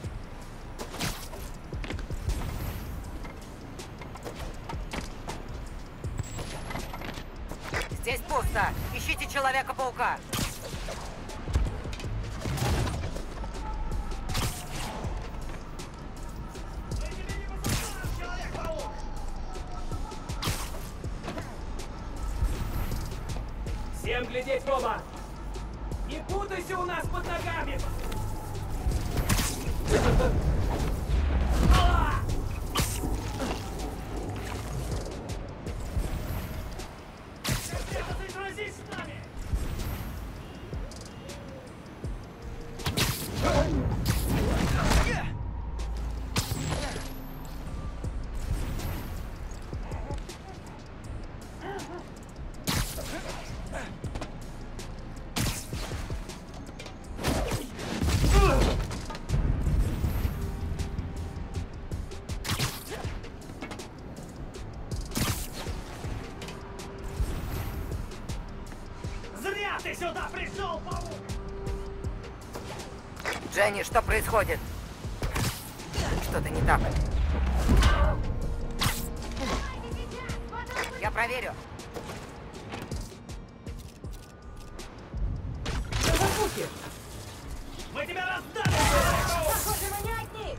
Здесь пусто. Ищите Человека-паука. Всем глядеть в оба! Не путайся у нас под ногами! Ты сюда пришел, паук! Дженни, что происходит? Что-то не так. Я проверю. Мы тебя раздали! Похоже, мы не одни!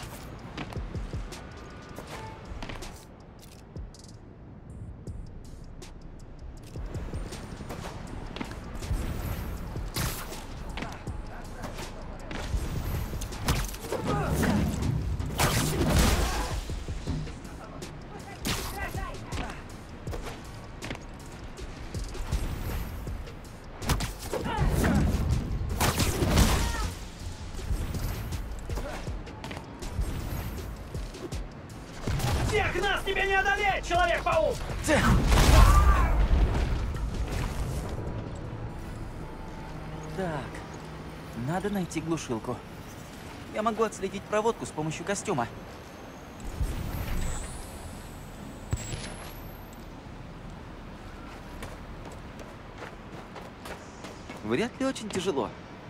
Всех нас тебе не одолеть, Человек-паук! Так, надо найти глушилку. Я могу отследить проводку с помощью костюма. Вряд ли очень тяжело.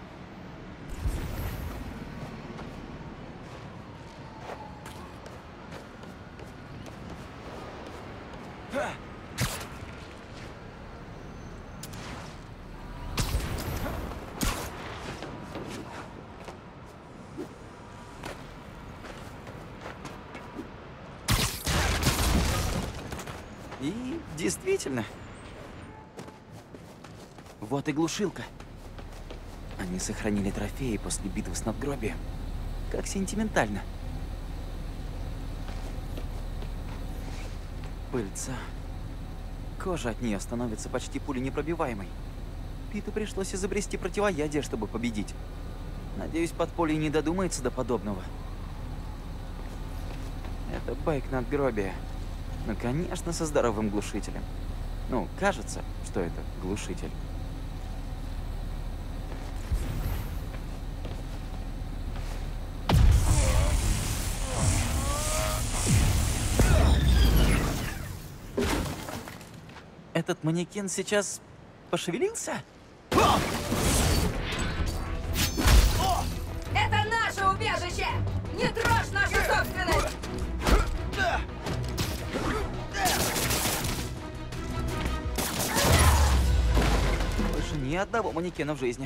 И действительно. Вот и глушилка. Они сохранили трофеи после битвы с надгробием. Как сентиментально. Пыльца. Кожа от нее становится почти пуленепробиваемой. Питу пришлось изобрести противоядие, чтобы победить. Надеюсь, подполье не додумается до подобного. Это байк надгробия. Ну, конечно, со здоровым глушителем. Ну, кажется, что это глушитель. Этот манекен сейчас пошевелился? Это наше убежище! Не трожь нашу собственность! Больше ни одного манекена в жизни.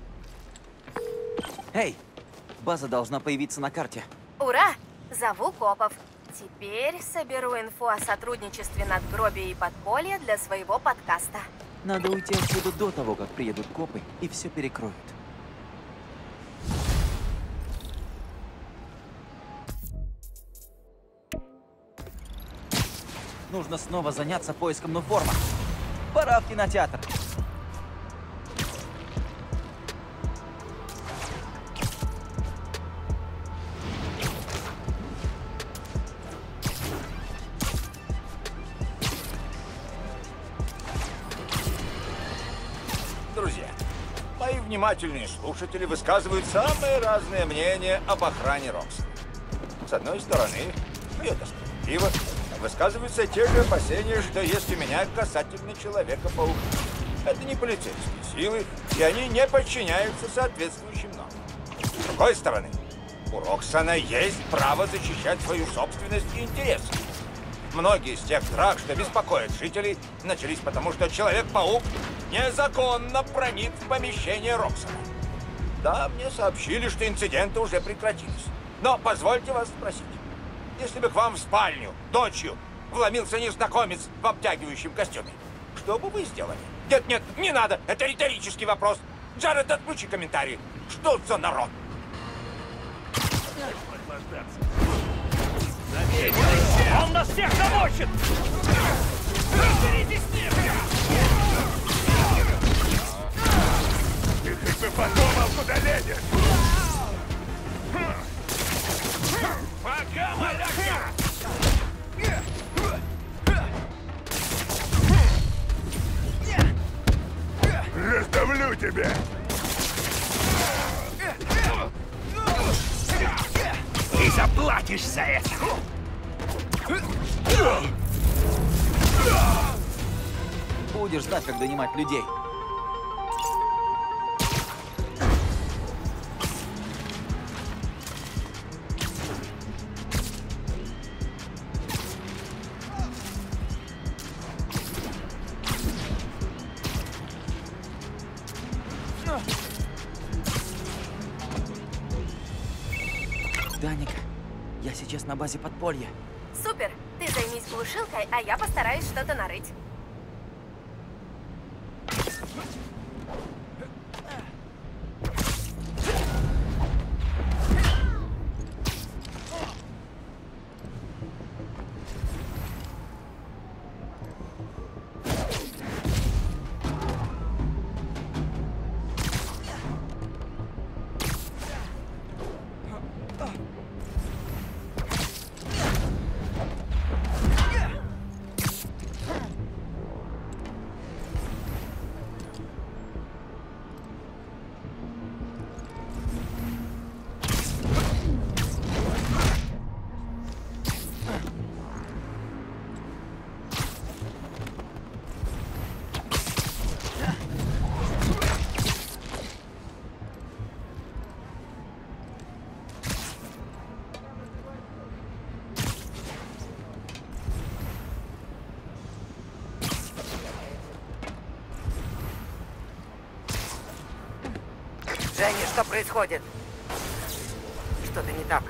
Эй, база должна появиться на карте. Ура! Зову копов. Теперь соберу инфу о сотрудничестве надгробия и подполья для своего подкаста. Надо уйти отсюда до того, как приедут копы и все перекроют. Нужно снова заняться поиском Нуформа. Пора в кинотеатр. Друзья, мои внимательные слушатели высказывают самые разные мнения об охране Роксона. С одной стороны, и это справедливо, высказываются те же опасения, что есть у меня касательно Человека-паука. Это не полицейские силы, и они не подчиняются соответствующим нормам. С другой стороны, у Роксона есть право защищать свою собственность и интересы. Многие из тех драк, что беспокоят жителей, начались потому, что Человек-паук незаконно проник в помещение Роксона. Да, мне сообщили, что инциденты уже прекратились. Но позвольте вас спросить. Если бы к вам в спальню ночью вломился незнакомец в обтягивающем костюме, что бы вы сделали? Нет, нет, не надо, это риторический вопрос. Джаред, отключи комментарий. Что за народ? Он нас всех замочит! Разберитесь с ним! Ты хоть бы подумал, куда лезешь! Пока, маляка! Раздавлю тебя! Ты заплатишь за это! Будешь знать, как донимать людей. Даника, я сейчас на базе подполья. Супер! Ты займись глушилкой, а я постараюсь что-то нарыть. Женя, что происходит? Что-то не так.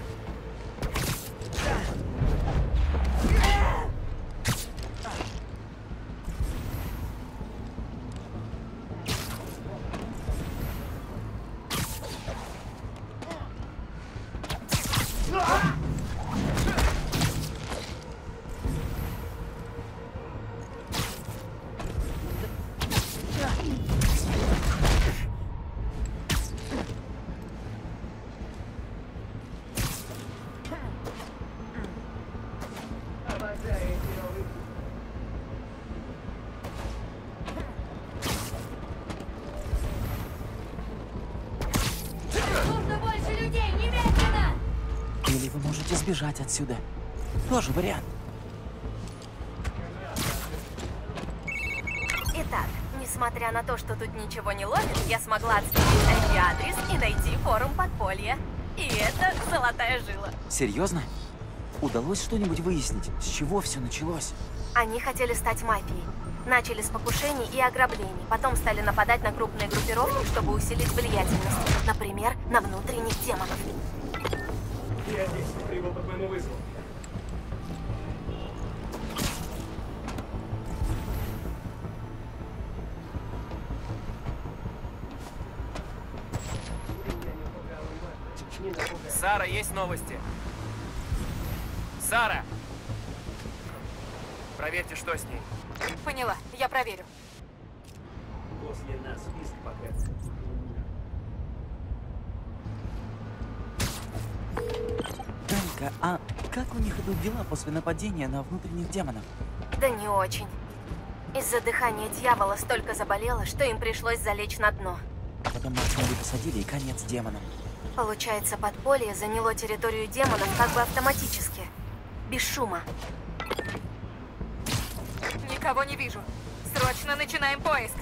Сбежать отсюда. Тоже вариант. Итак, несмотря на то, что тут ничего не ловит, я смогла отследить IP-адрес и найти форум подполья. И это золотая жила. Серьезно? Удалось что-нибудь выяснить, с чего все началось? Они хотели стать мафией. Начали с покушений и ограблений, потом стали нападать на крупные группировки, чтобы усилить влиятельность. Например, на внутренних демонов. Я здесь, прибыл по твоему вызову. Сара, есть новости? Сара! Проверьте, что с ней. Поняла, я проверю. После нас список пока. Танька, а как у них идут дела после нападения на внутренних демонов? Да не очень. Из-за дыхания дьявола столько заболело, что им пришлось залечь на дно. А потом Максимову посадили, и конец демонам. Получается, подполье заняло территорию демонов как бы автоматически. Без шума. Никого не вижу. Срочно начинаем поиск.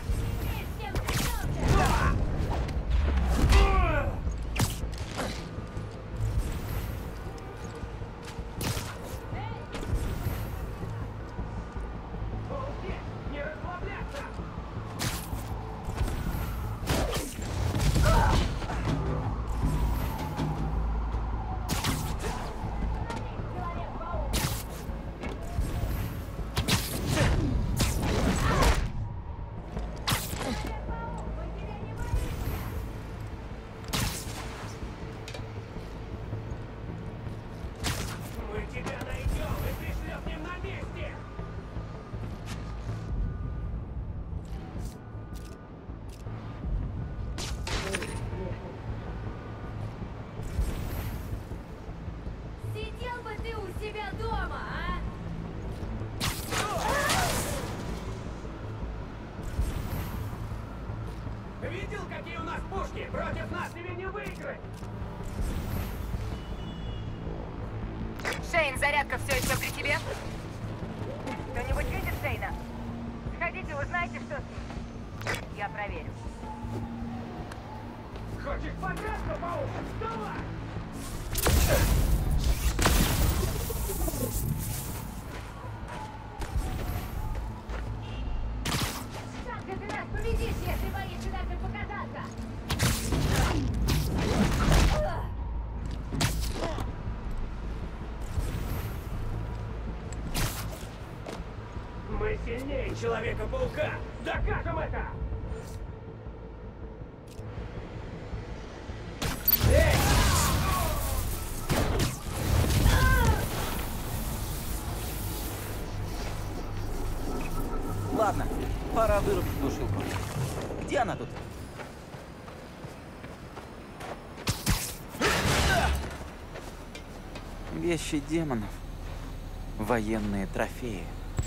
Сидел бы ты у себя дома, а? Видел, какие у нас пушки? Против нас тебе не выиграть! Шейн, зарядка все еще при тебе? Кто-нибудь видит Шейна? Сходите, узнайте, что с ним. Я проверю. Хочешь подраться, паук? Давай! Как ты нас победишь, если боишься даже показаться? Мы сильнее Человека-паука! Докажем это! Ладно, пора вырубить глушилку. Где она тут? Вещи демонов. Военные трофеи.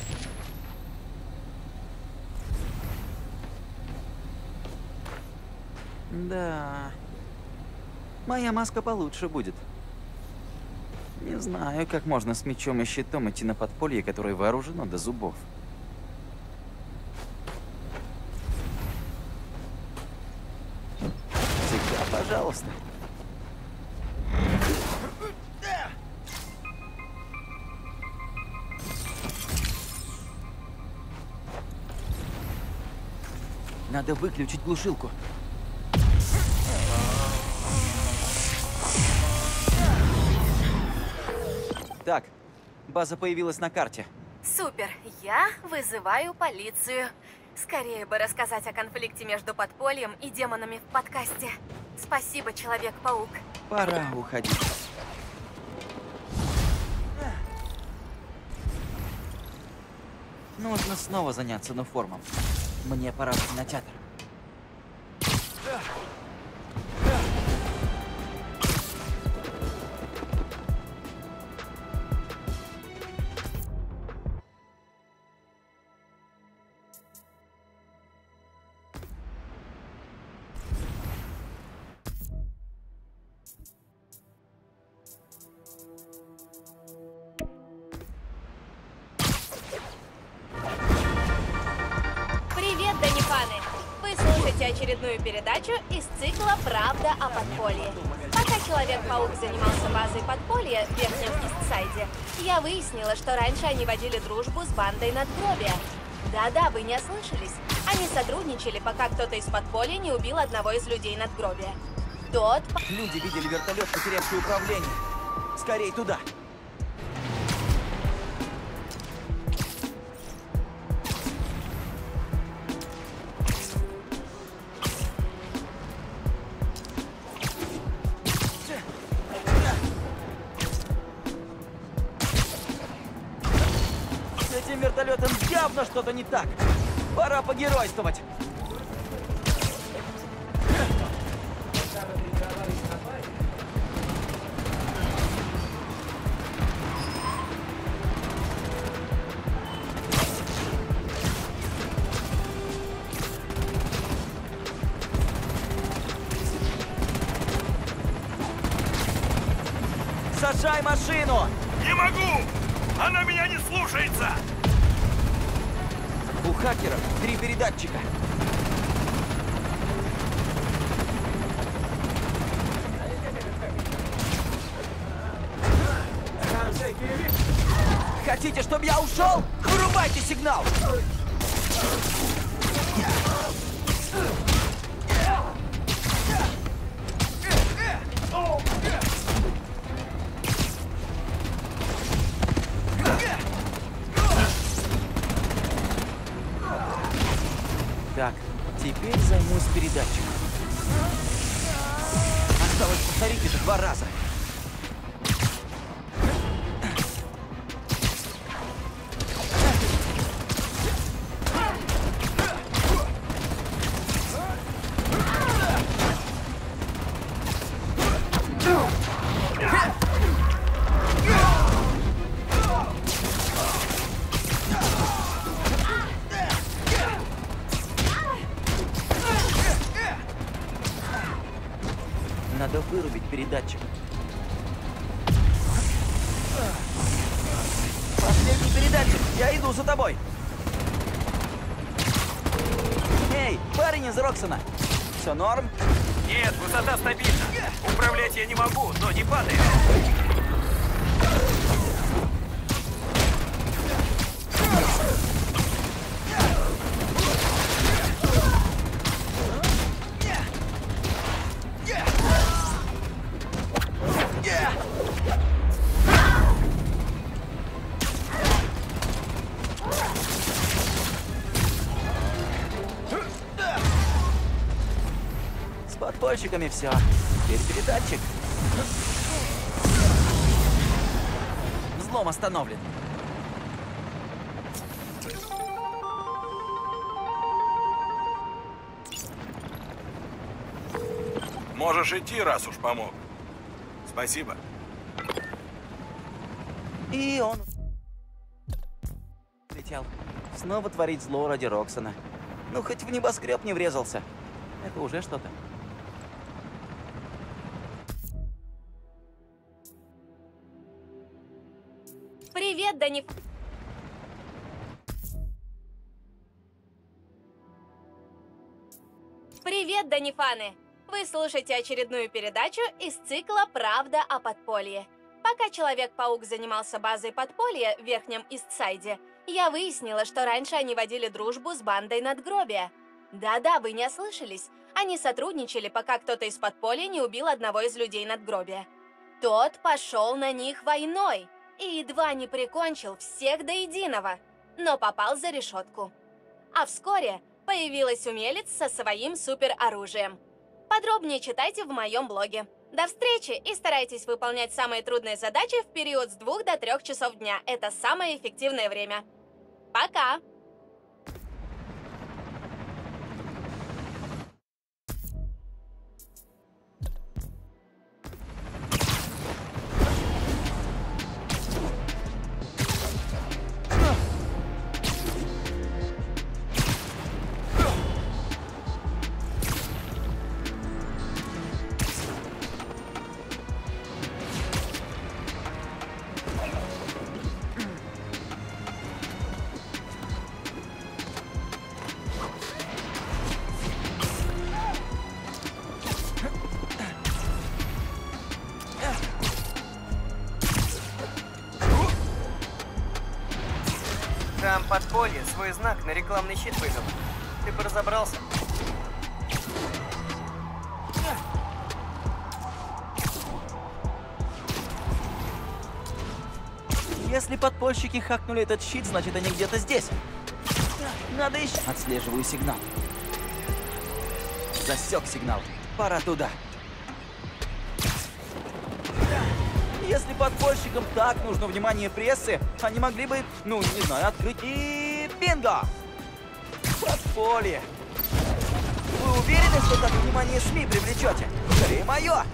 Да. Моя маска получше будет. Не знаю, как можно с мечом и щитом идти на подполье, которое вооружено до зубов. Всегда, пожалуйста. Надо выключить глушилку. Так, база появилась на карте. Супер, я вызываю полицию. Скорее бы рассказать о конфликте между подпольем и демонами в подкасте. Спасибо, Человек-паук. Пора уходить. Нужно снова заняться нуформом. Мне пора в кинотеатр. Привет, Данифаны! Вы слушаете очередную передачу из цикла «Правда о подполье». Пока Человек-паук занимался базой подполья в Верхнем Истсайде, я выяснила, что раньше они водили дружбу с бандой Надгробия. Да-да, вы не ослышались. Они сотрудничали, пока кто-то из подполья не убил одного из людей Надгробия. Тот... Люди видели вертолет, потерявший управление. Скорей туда! вертолетом явно что-то не так. Пора погеройствовать. Сажай машину! Не могу! Она меня не слушается! У хакеров 3 передатчика. Хотите, чтобы я ушел? Вырубайте сигнал! Так, теперь займусь передатчиком. Осталось повторить это 2 раза. Надо вырубить передатчик. Последний передатчик! Я иду за тобой! Эй, парень из Роксона! Все норм? Нет, высота стабильна. Управлять я не могу, но не падаю. С подпольщиками все. Теперь передатчик. Взлом остановлен. Можешь идти, раз уж помог. Спасибо. И он летел. Снова творить зло ради Роксона. Ну, хоть в небоскреб не врезался. Это уже что-то. Привет, Даниф. Привет, Данифаны! Вы слушаете очередную передачу из цикла «Правда о подполье». Пока Человек-паук занимался базой подполья в Верхнем Истсайде, я выяснила, что раньше они водили дружбу с бандой Надгробия. Да-да, вы не ослышались. Они сотрудничали, пока кто-то из подполья не убил одного из людей Надгробия. Тот пошел на них войной и едва не прикончил всех до единого, но попал за решетку. А вскоре появилась умелец со своим супероружием. Подробнее читайте в моем блоге. До встречи и старайтесь выполнять самые трудные задачи в период с 2 до 3 часов дня. Это самое эффективное время. Пока! Там подполье свой знак на рекламный щит вывел. Ты бы разобрался? Если подпольщики хакнули этот щит, значит они где-то здесь. Надо еще... Отслеживаю сигнал. Засек сигнал. Пора туда. Если подпольщикам так нужно внимание прессы, они могли бы, ну, не знаю, открыть и... Бинго! Подполье. Вы уверены, что так внимание СМИ привлечете? Скорее мое!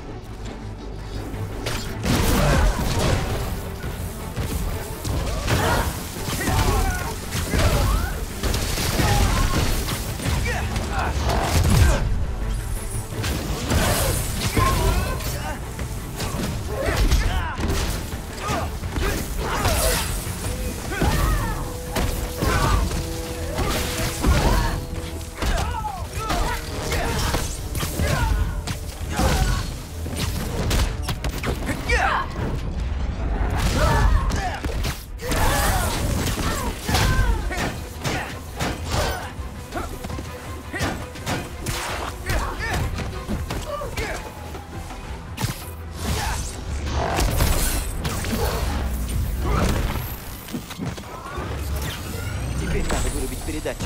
Теперь надо вырубить передатчик.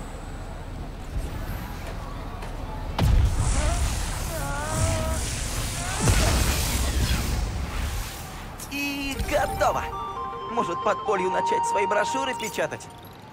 И готово! Может, подполью начать свои брошюры печатать?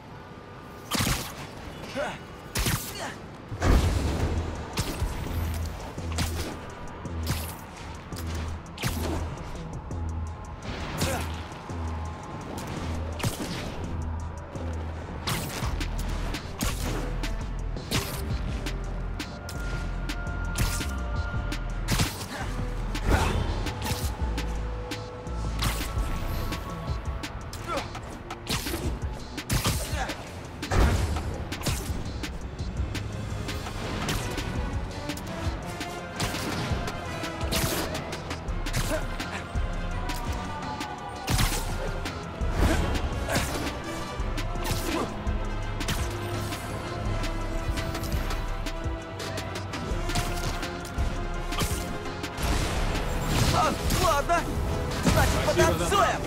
Ладно, значит, потанцуем!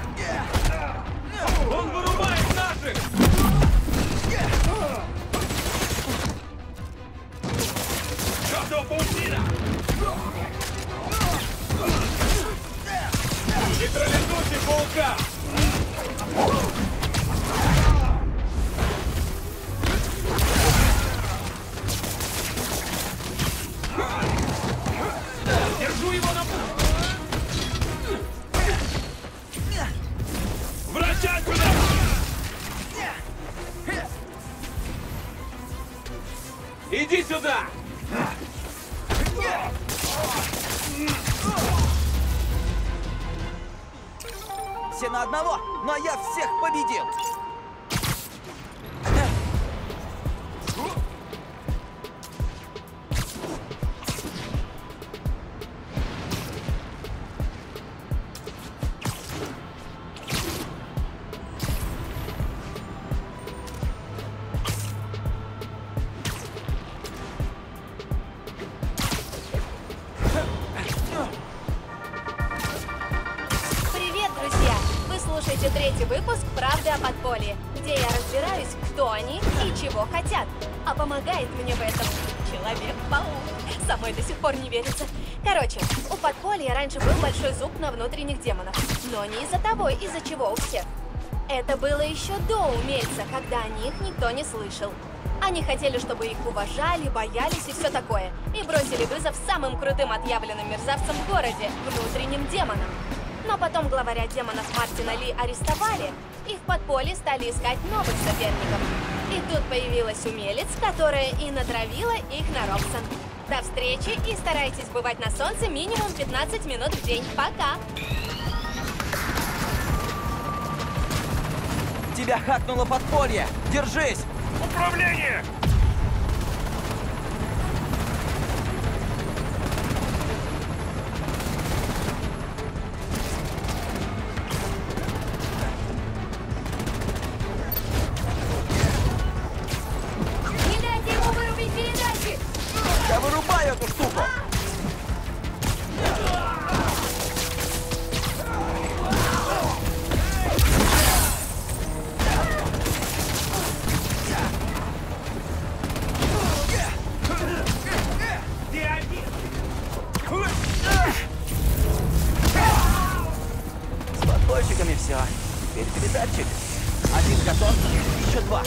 Он вырубает наших! Чёртова паутина! Нейтрализуйте паука! Держу его на путь! Вращать туда! Иди сюда! Все на одного, но я всех победил! Привет, друзья! Вы слушаете третий выпуск «Правды о подполье», где я разбираюсь, кто они и чего хотят. А помогает мне в этом Человек-паук. Самой до сих пор не верится. Короче, у подполья раньше был большой зуб на внутренних демонов. Но не из-за того, из-за чего у всех. Это было еще до умельца, когда о них никто не слышал. Они хотели, чтобы их уважали, боялись и все такое. И бросили вызов самым крутым отъявленным мерзавцам в городе, внутренним демонам. Но потом главаря демонов Мартина Ли арестовали, и в подполье стали искать новых соперников. И тут появилась умелец, которая и натравила их на Робсон. До встречи и старайтесь бывать на солнце минимум 15 минут в день. Пока! Тебя хакнуло подполье! Держись! Управление! Не дайте ему вырубить передачи! Я вырубаю эту штуку! Опа!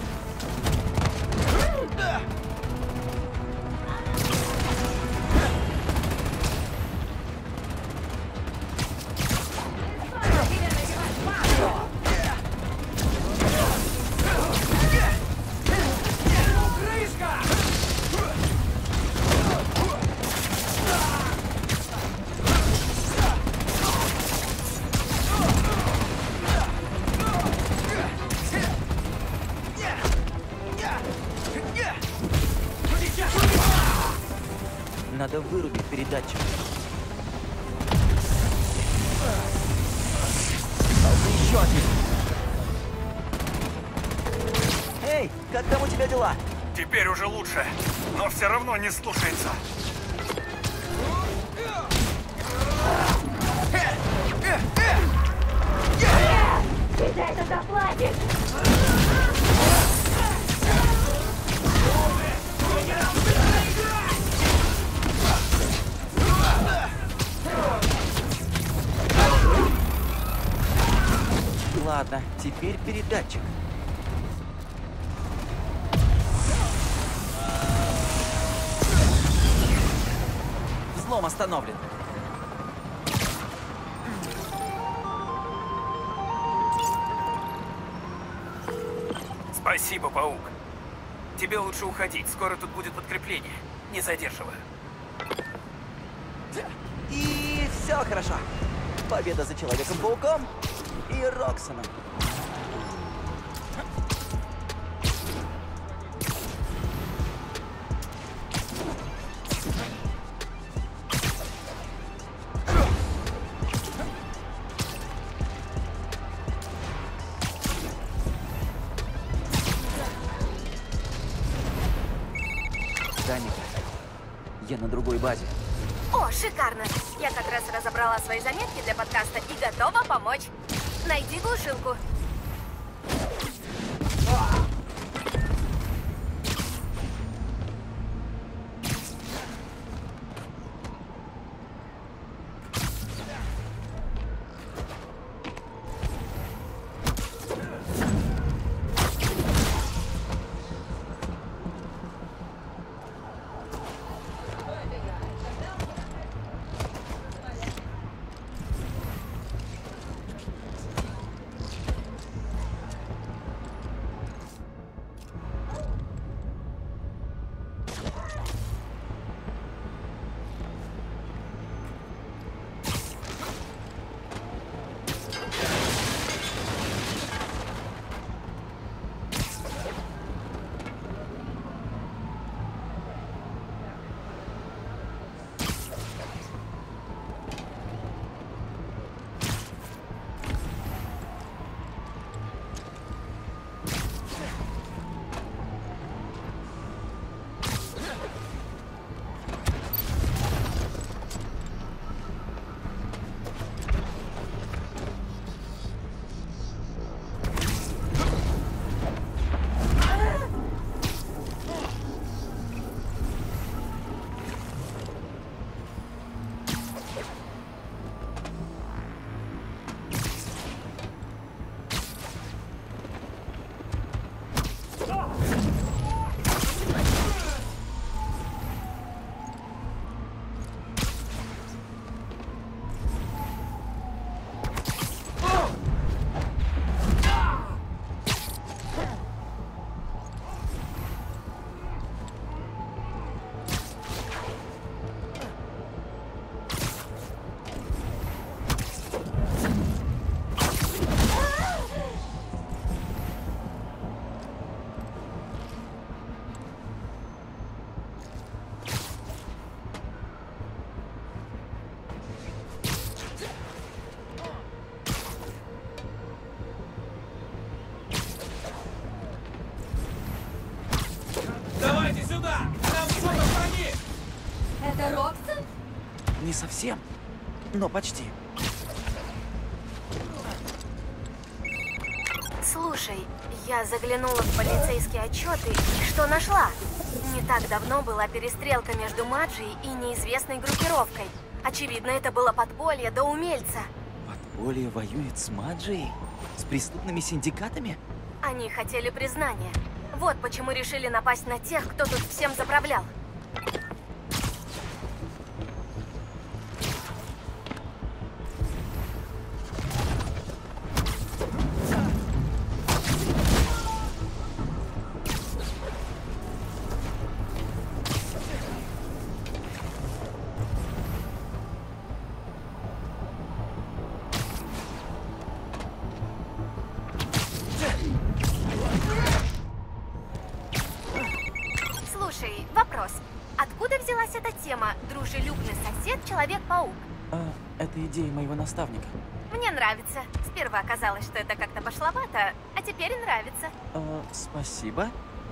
Надо вырубить передатчик. Еще один. Эй, как там у тебя дела? Теперь уже лучше, но все равно не слушается. Ты за это заплатишь! Ладно, теперь передатчик. Взлом остановлен. Спасибо, паук. Тебе лучше уходить, скоро тут будет подкрепление. Не задерживай. И все хорошо. Победа за Человеком-пауком и Роксоном. Даника, я на другой базе. О, шикарно! Я как раз разобрала свои заметки для подкаста и готова помочь. Найди глушилку. Давайте сюда! Нам что-то хранит! Это Роксон? Не совсем, но почти. Слушай, я заглянула в полицейские отчеты и что нашла? Не так давно была перестрелка между Маджией и неизвестной группировкой. Очевидно, это было подполье до умельца. Подполье воюет с Маджией? С преступными синдикатами? Они хотели признания. Вот почему решили напасть на тех, кто тут всем заправлял. Слушай, вопрос. Откуда взялась эта тема «Дружелюбный сосед, Человек-паук»? Это идея моего наставника. Мне нравится. Сперва казалось, что это как-то пошловато, а теперь нравится. Спасибо.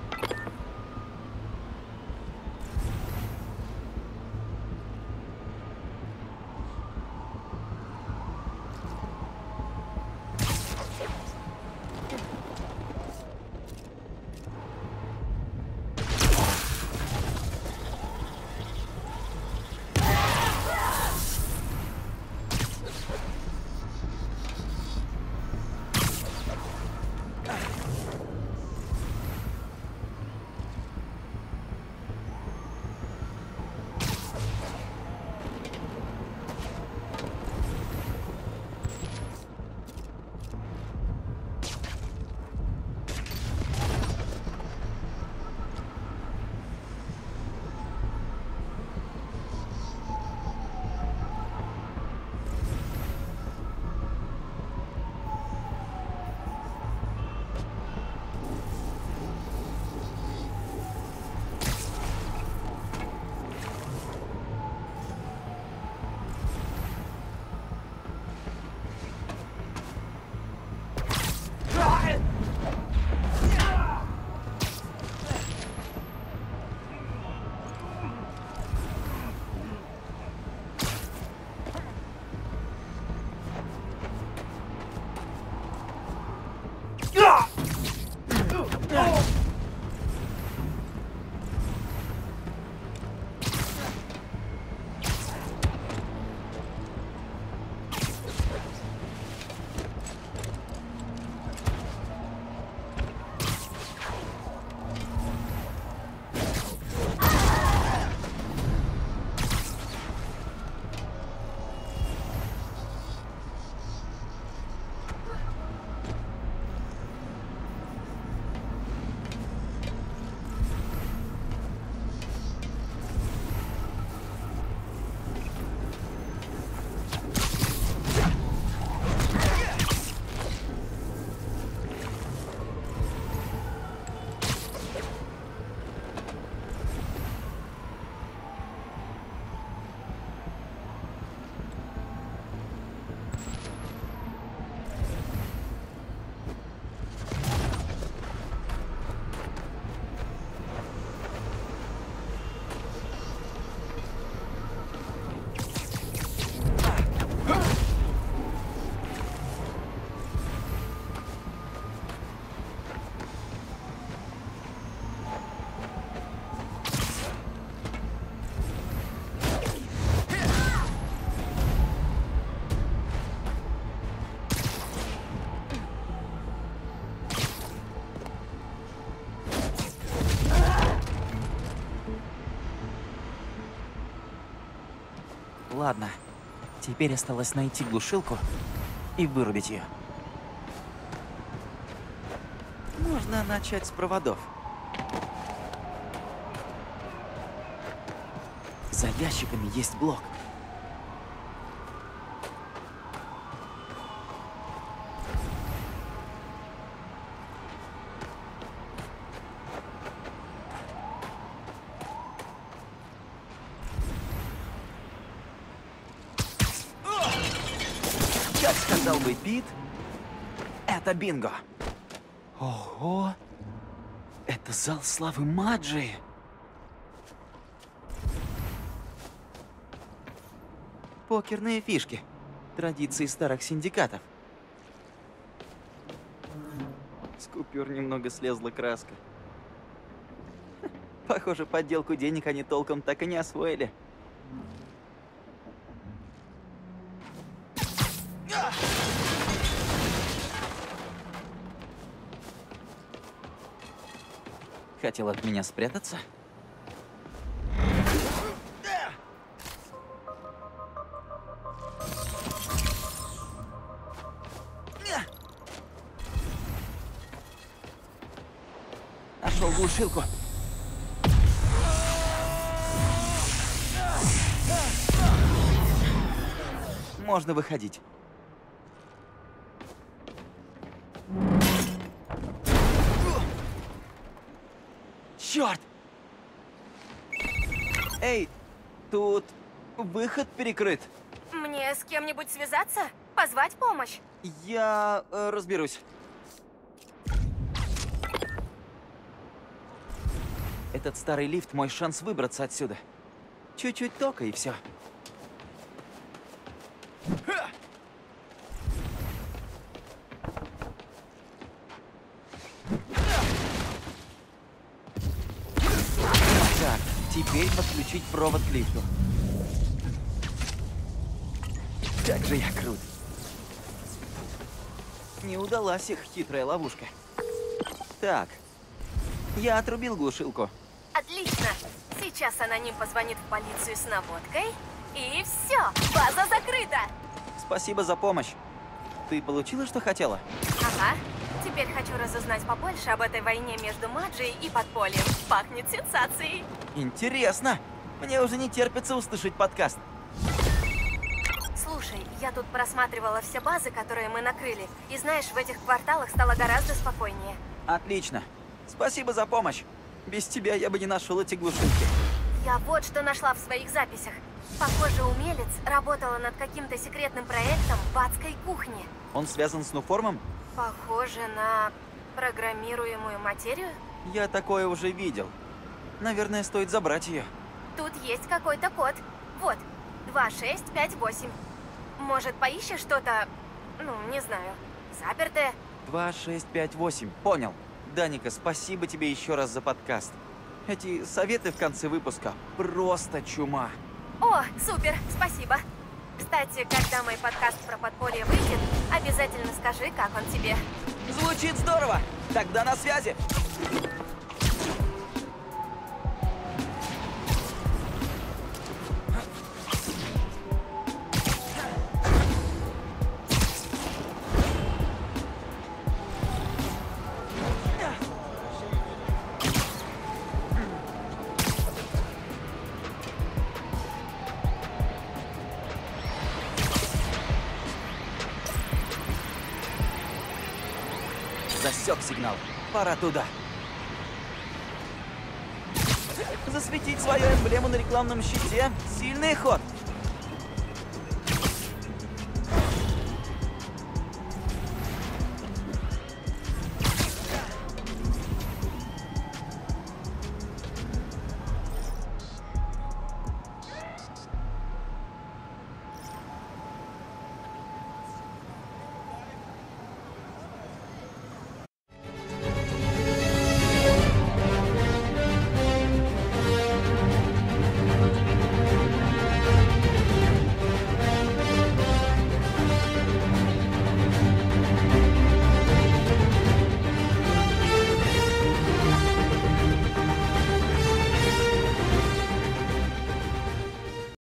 Ладно, теперь осталось найти глушилку и вырубить ее. Можно начать с проводов. За ящиками есть блок. Как сказал бы Пит, это бинго. Ого! Это зал славы Маджи. Покерные фишки. Традиции старых синдикатов. С купюр немного слезла краска. Похоже, подделку денег они толком так и не освоили. Хотел от меня спрятаться? Нашел глушилку. Можно выходить. Черт! Эй, тут выход перекрыт. Мне с кем-нибудь связаться? Позвать помощь? Я разберусь. Этот старый лифт — мой шанс выбраться отсюда. Чуть-чуть тока и все. Так, теперь подключить провод к лифту. Как же я крут. Не удалась их хитрая ловушка. Так, я отрубил глушилку. Отлично. Сейчас аноним позвонит в полицию с наводкой. И все, база закрыта. Спасибо за помощь. Ты получила, что хотела? Ага. Теперь хочу разузнать побольше об этой войне между Маджией и подпольем. Пахнет сенсацией. Интересно. Мне уже не терпится услышать подкаст. Слушай, я тут просматривала все базы, которые мы накрыли. И знаешь, в этих кварталах стало гораздо спокойнее. Отлично. Спасибо за помощь. Без тебя я бы не нашел эти глушилки. Я вот что нашла в своих записях. Похоже, умелец работала над каким-то секретным проектом в адской кухне. Он связан с Нуформом? Похоже на программируемую материю. Я такое уже видел. Наверное, стоит забрать ее. Тут есть какой-то код. Вот, 2658. Может, поищешь что-то, ну, не знаю, запертое? 2658. Понял. Даника, спасибо тебе еще раз за подкаст. Эти советы в конце выпуска просто чума. О, супер, спасибо. Кстати, когда мой подкаст про подполье выйдет, обязательно скажи, как он тебе. Звучит здорово! Тогда на связи! Засек сигнал. Пора туда. Засветить свою эмблему на рекламном щите — сильный ход.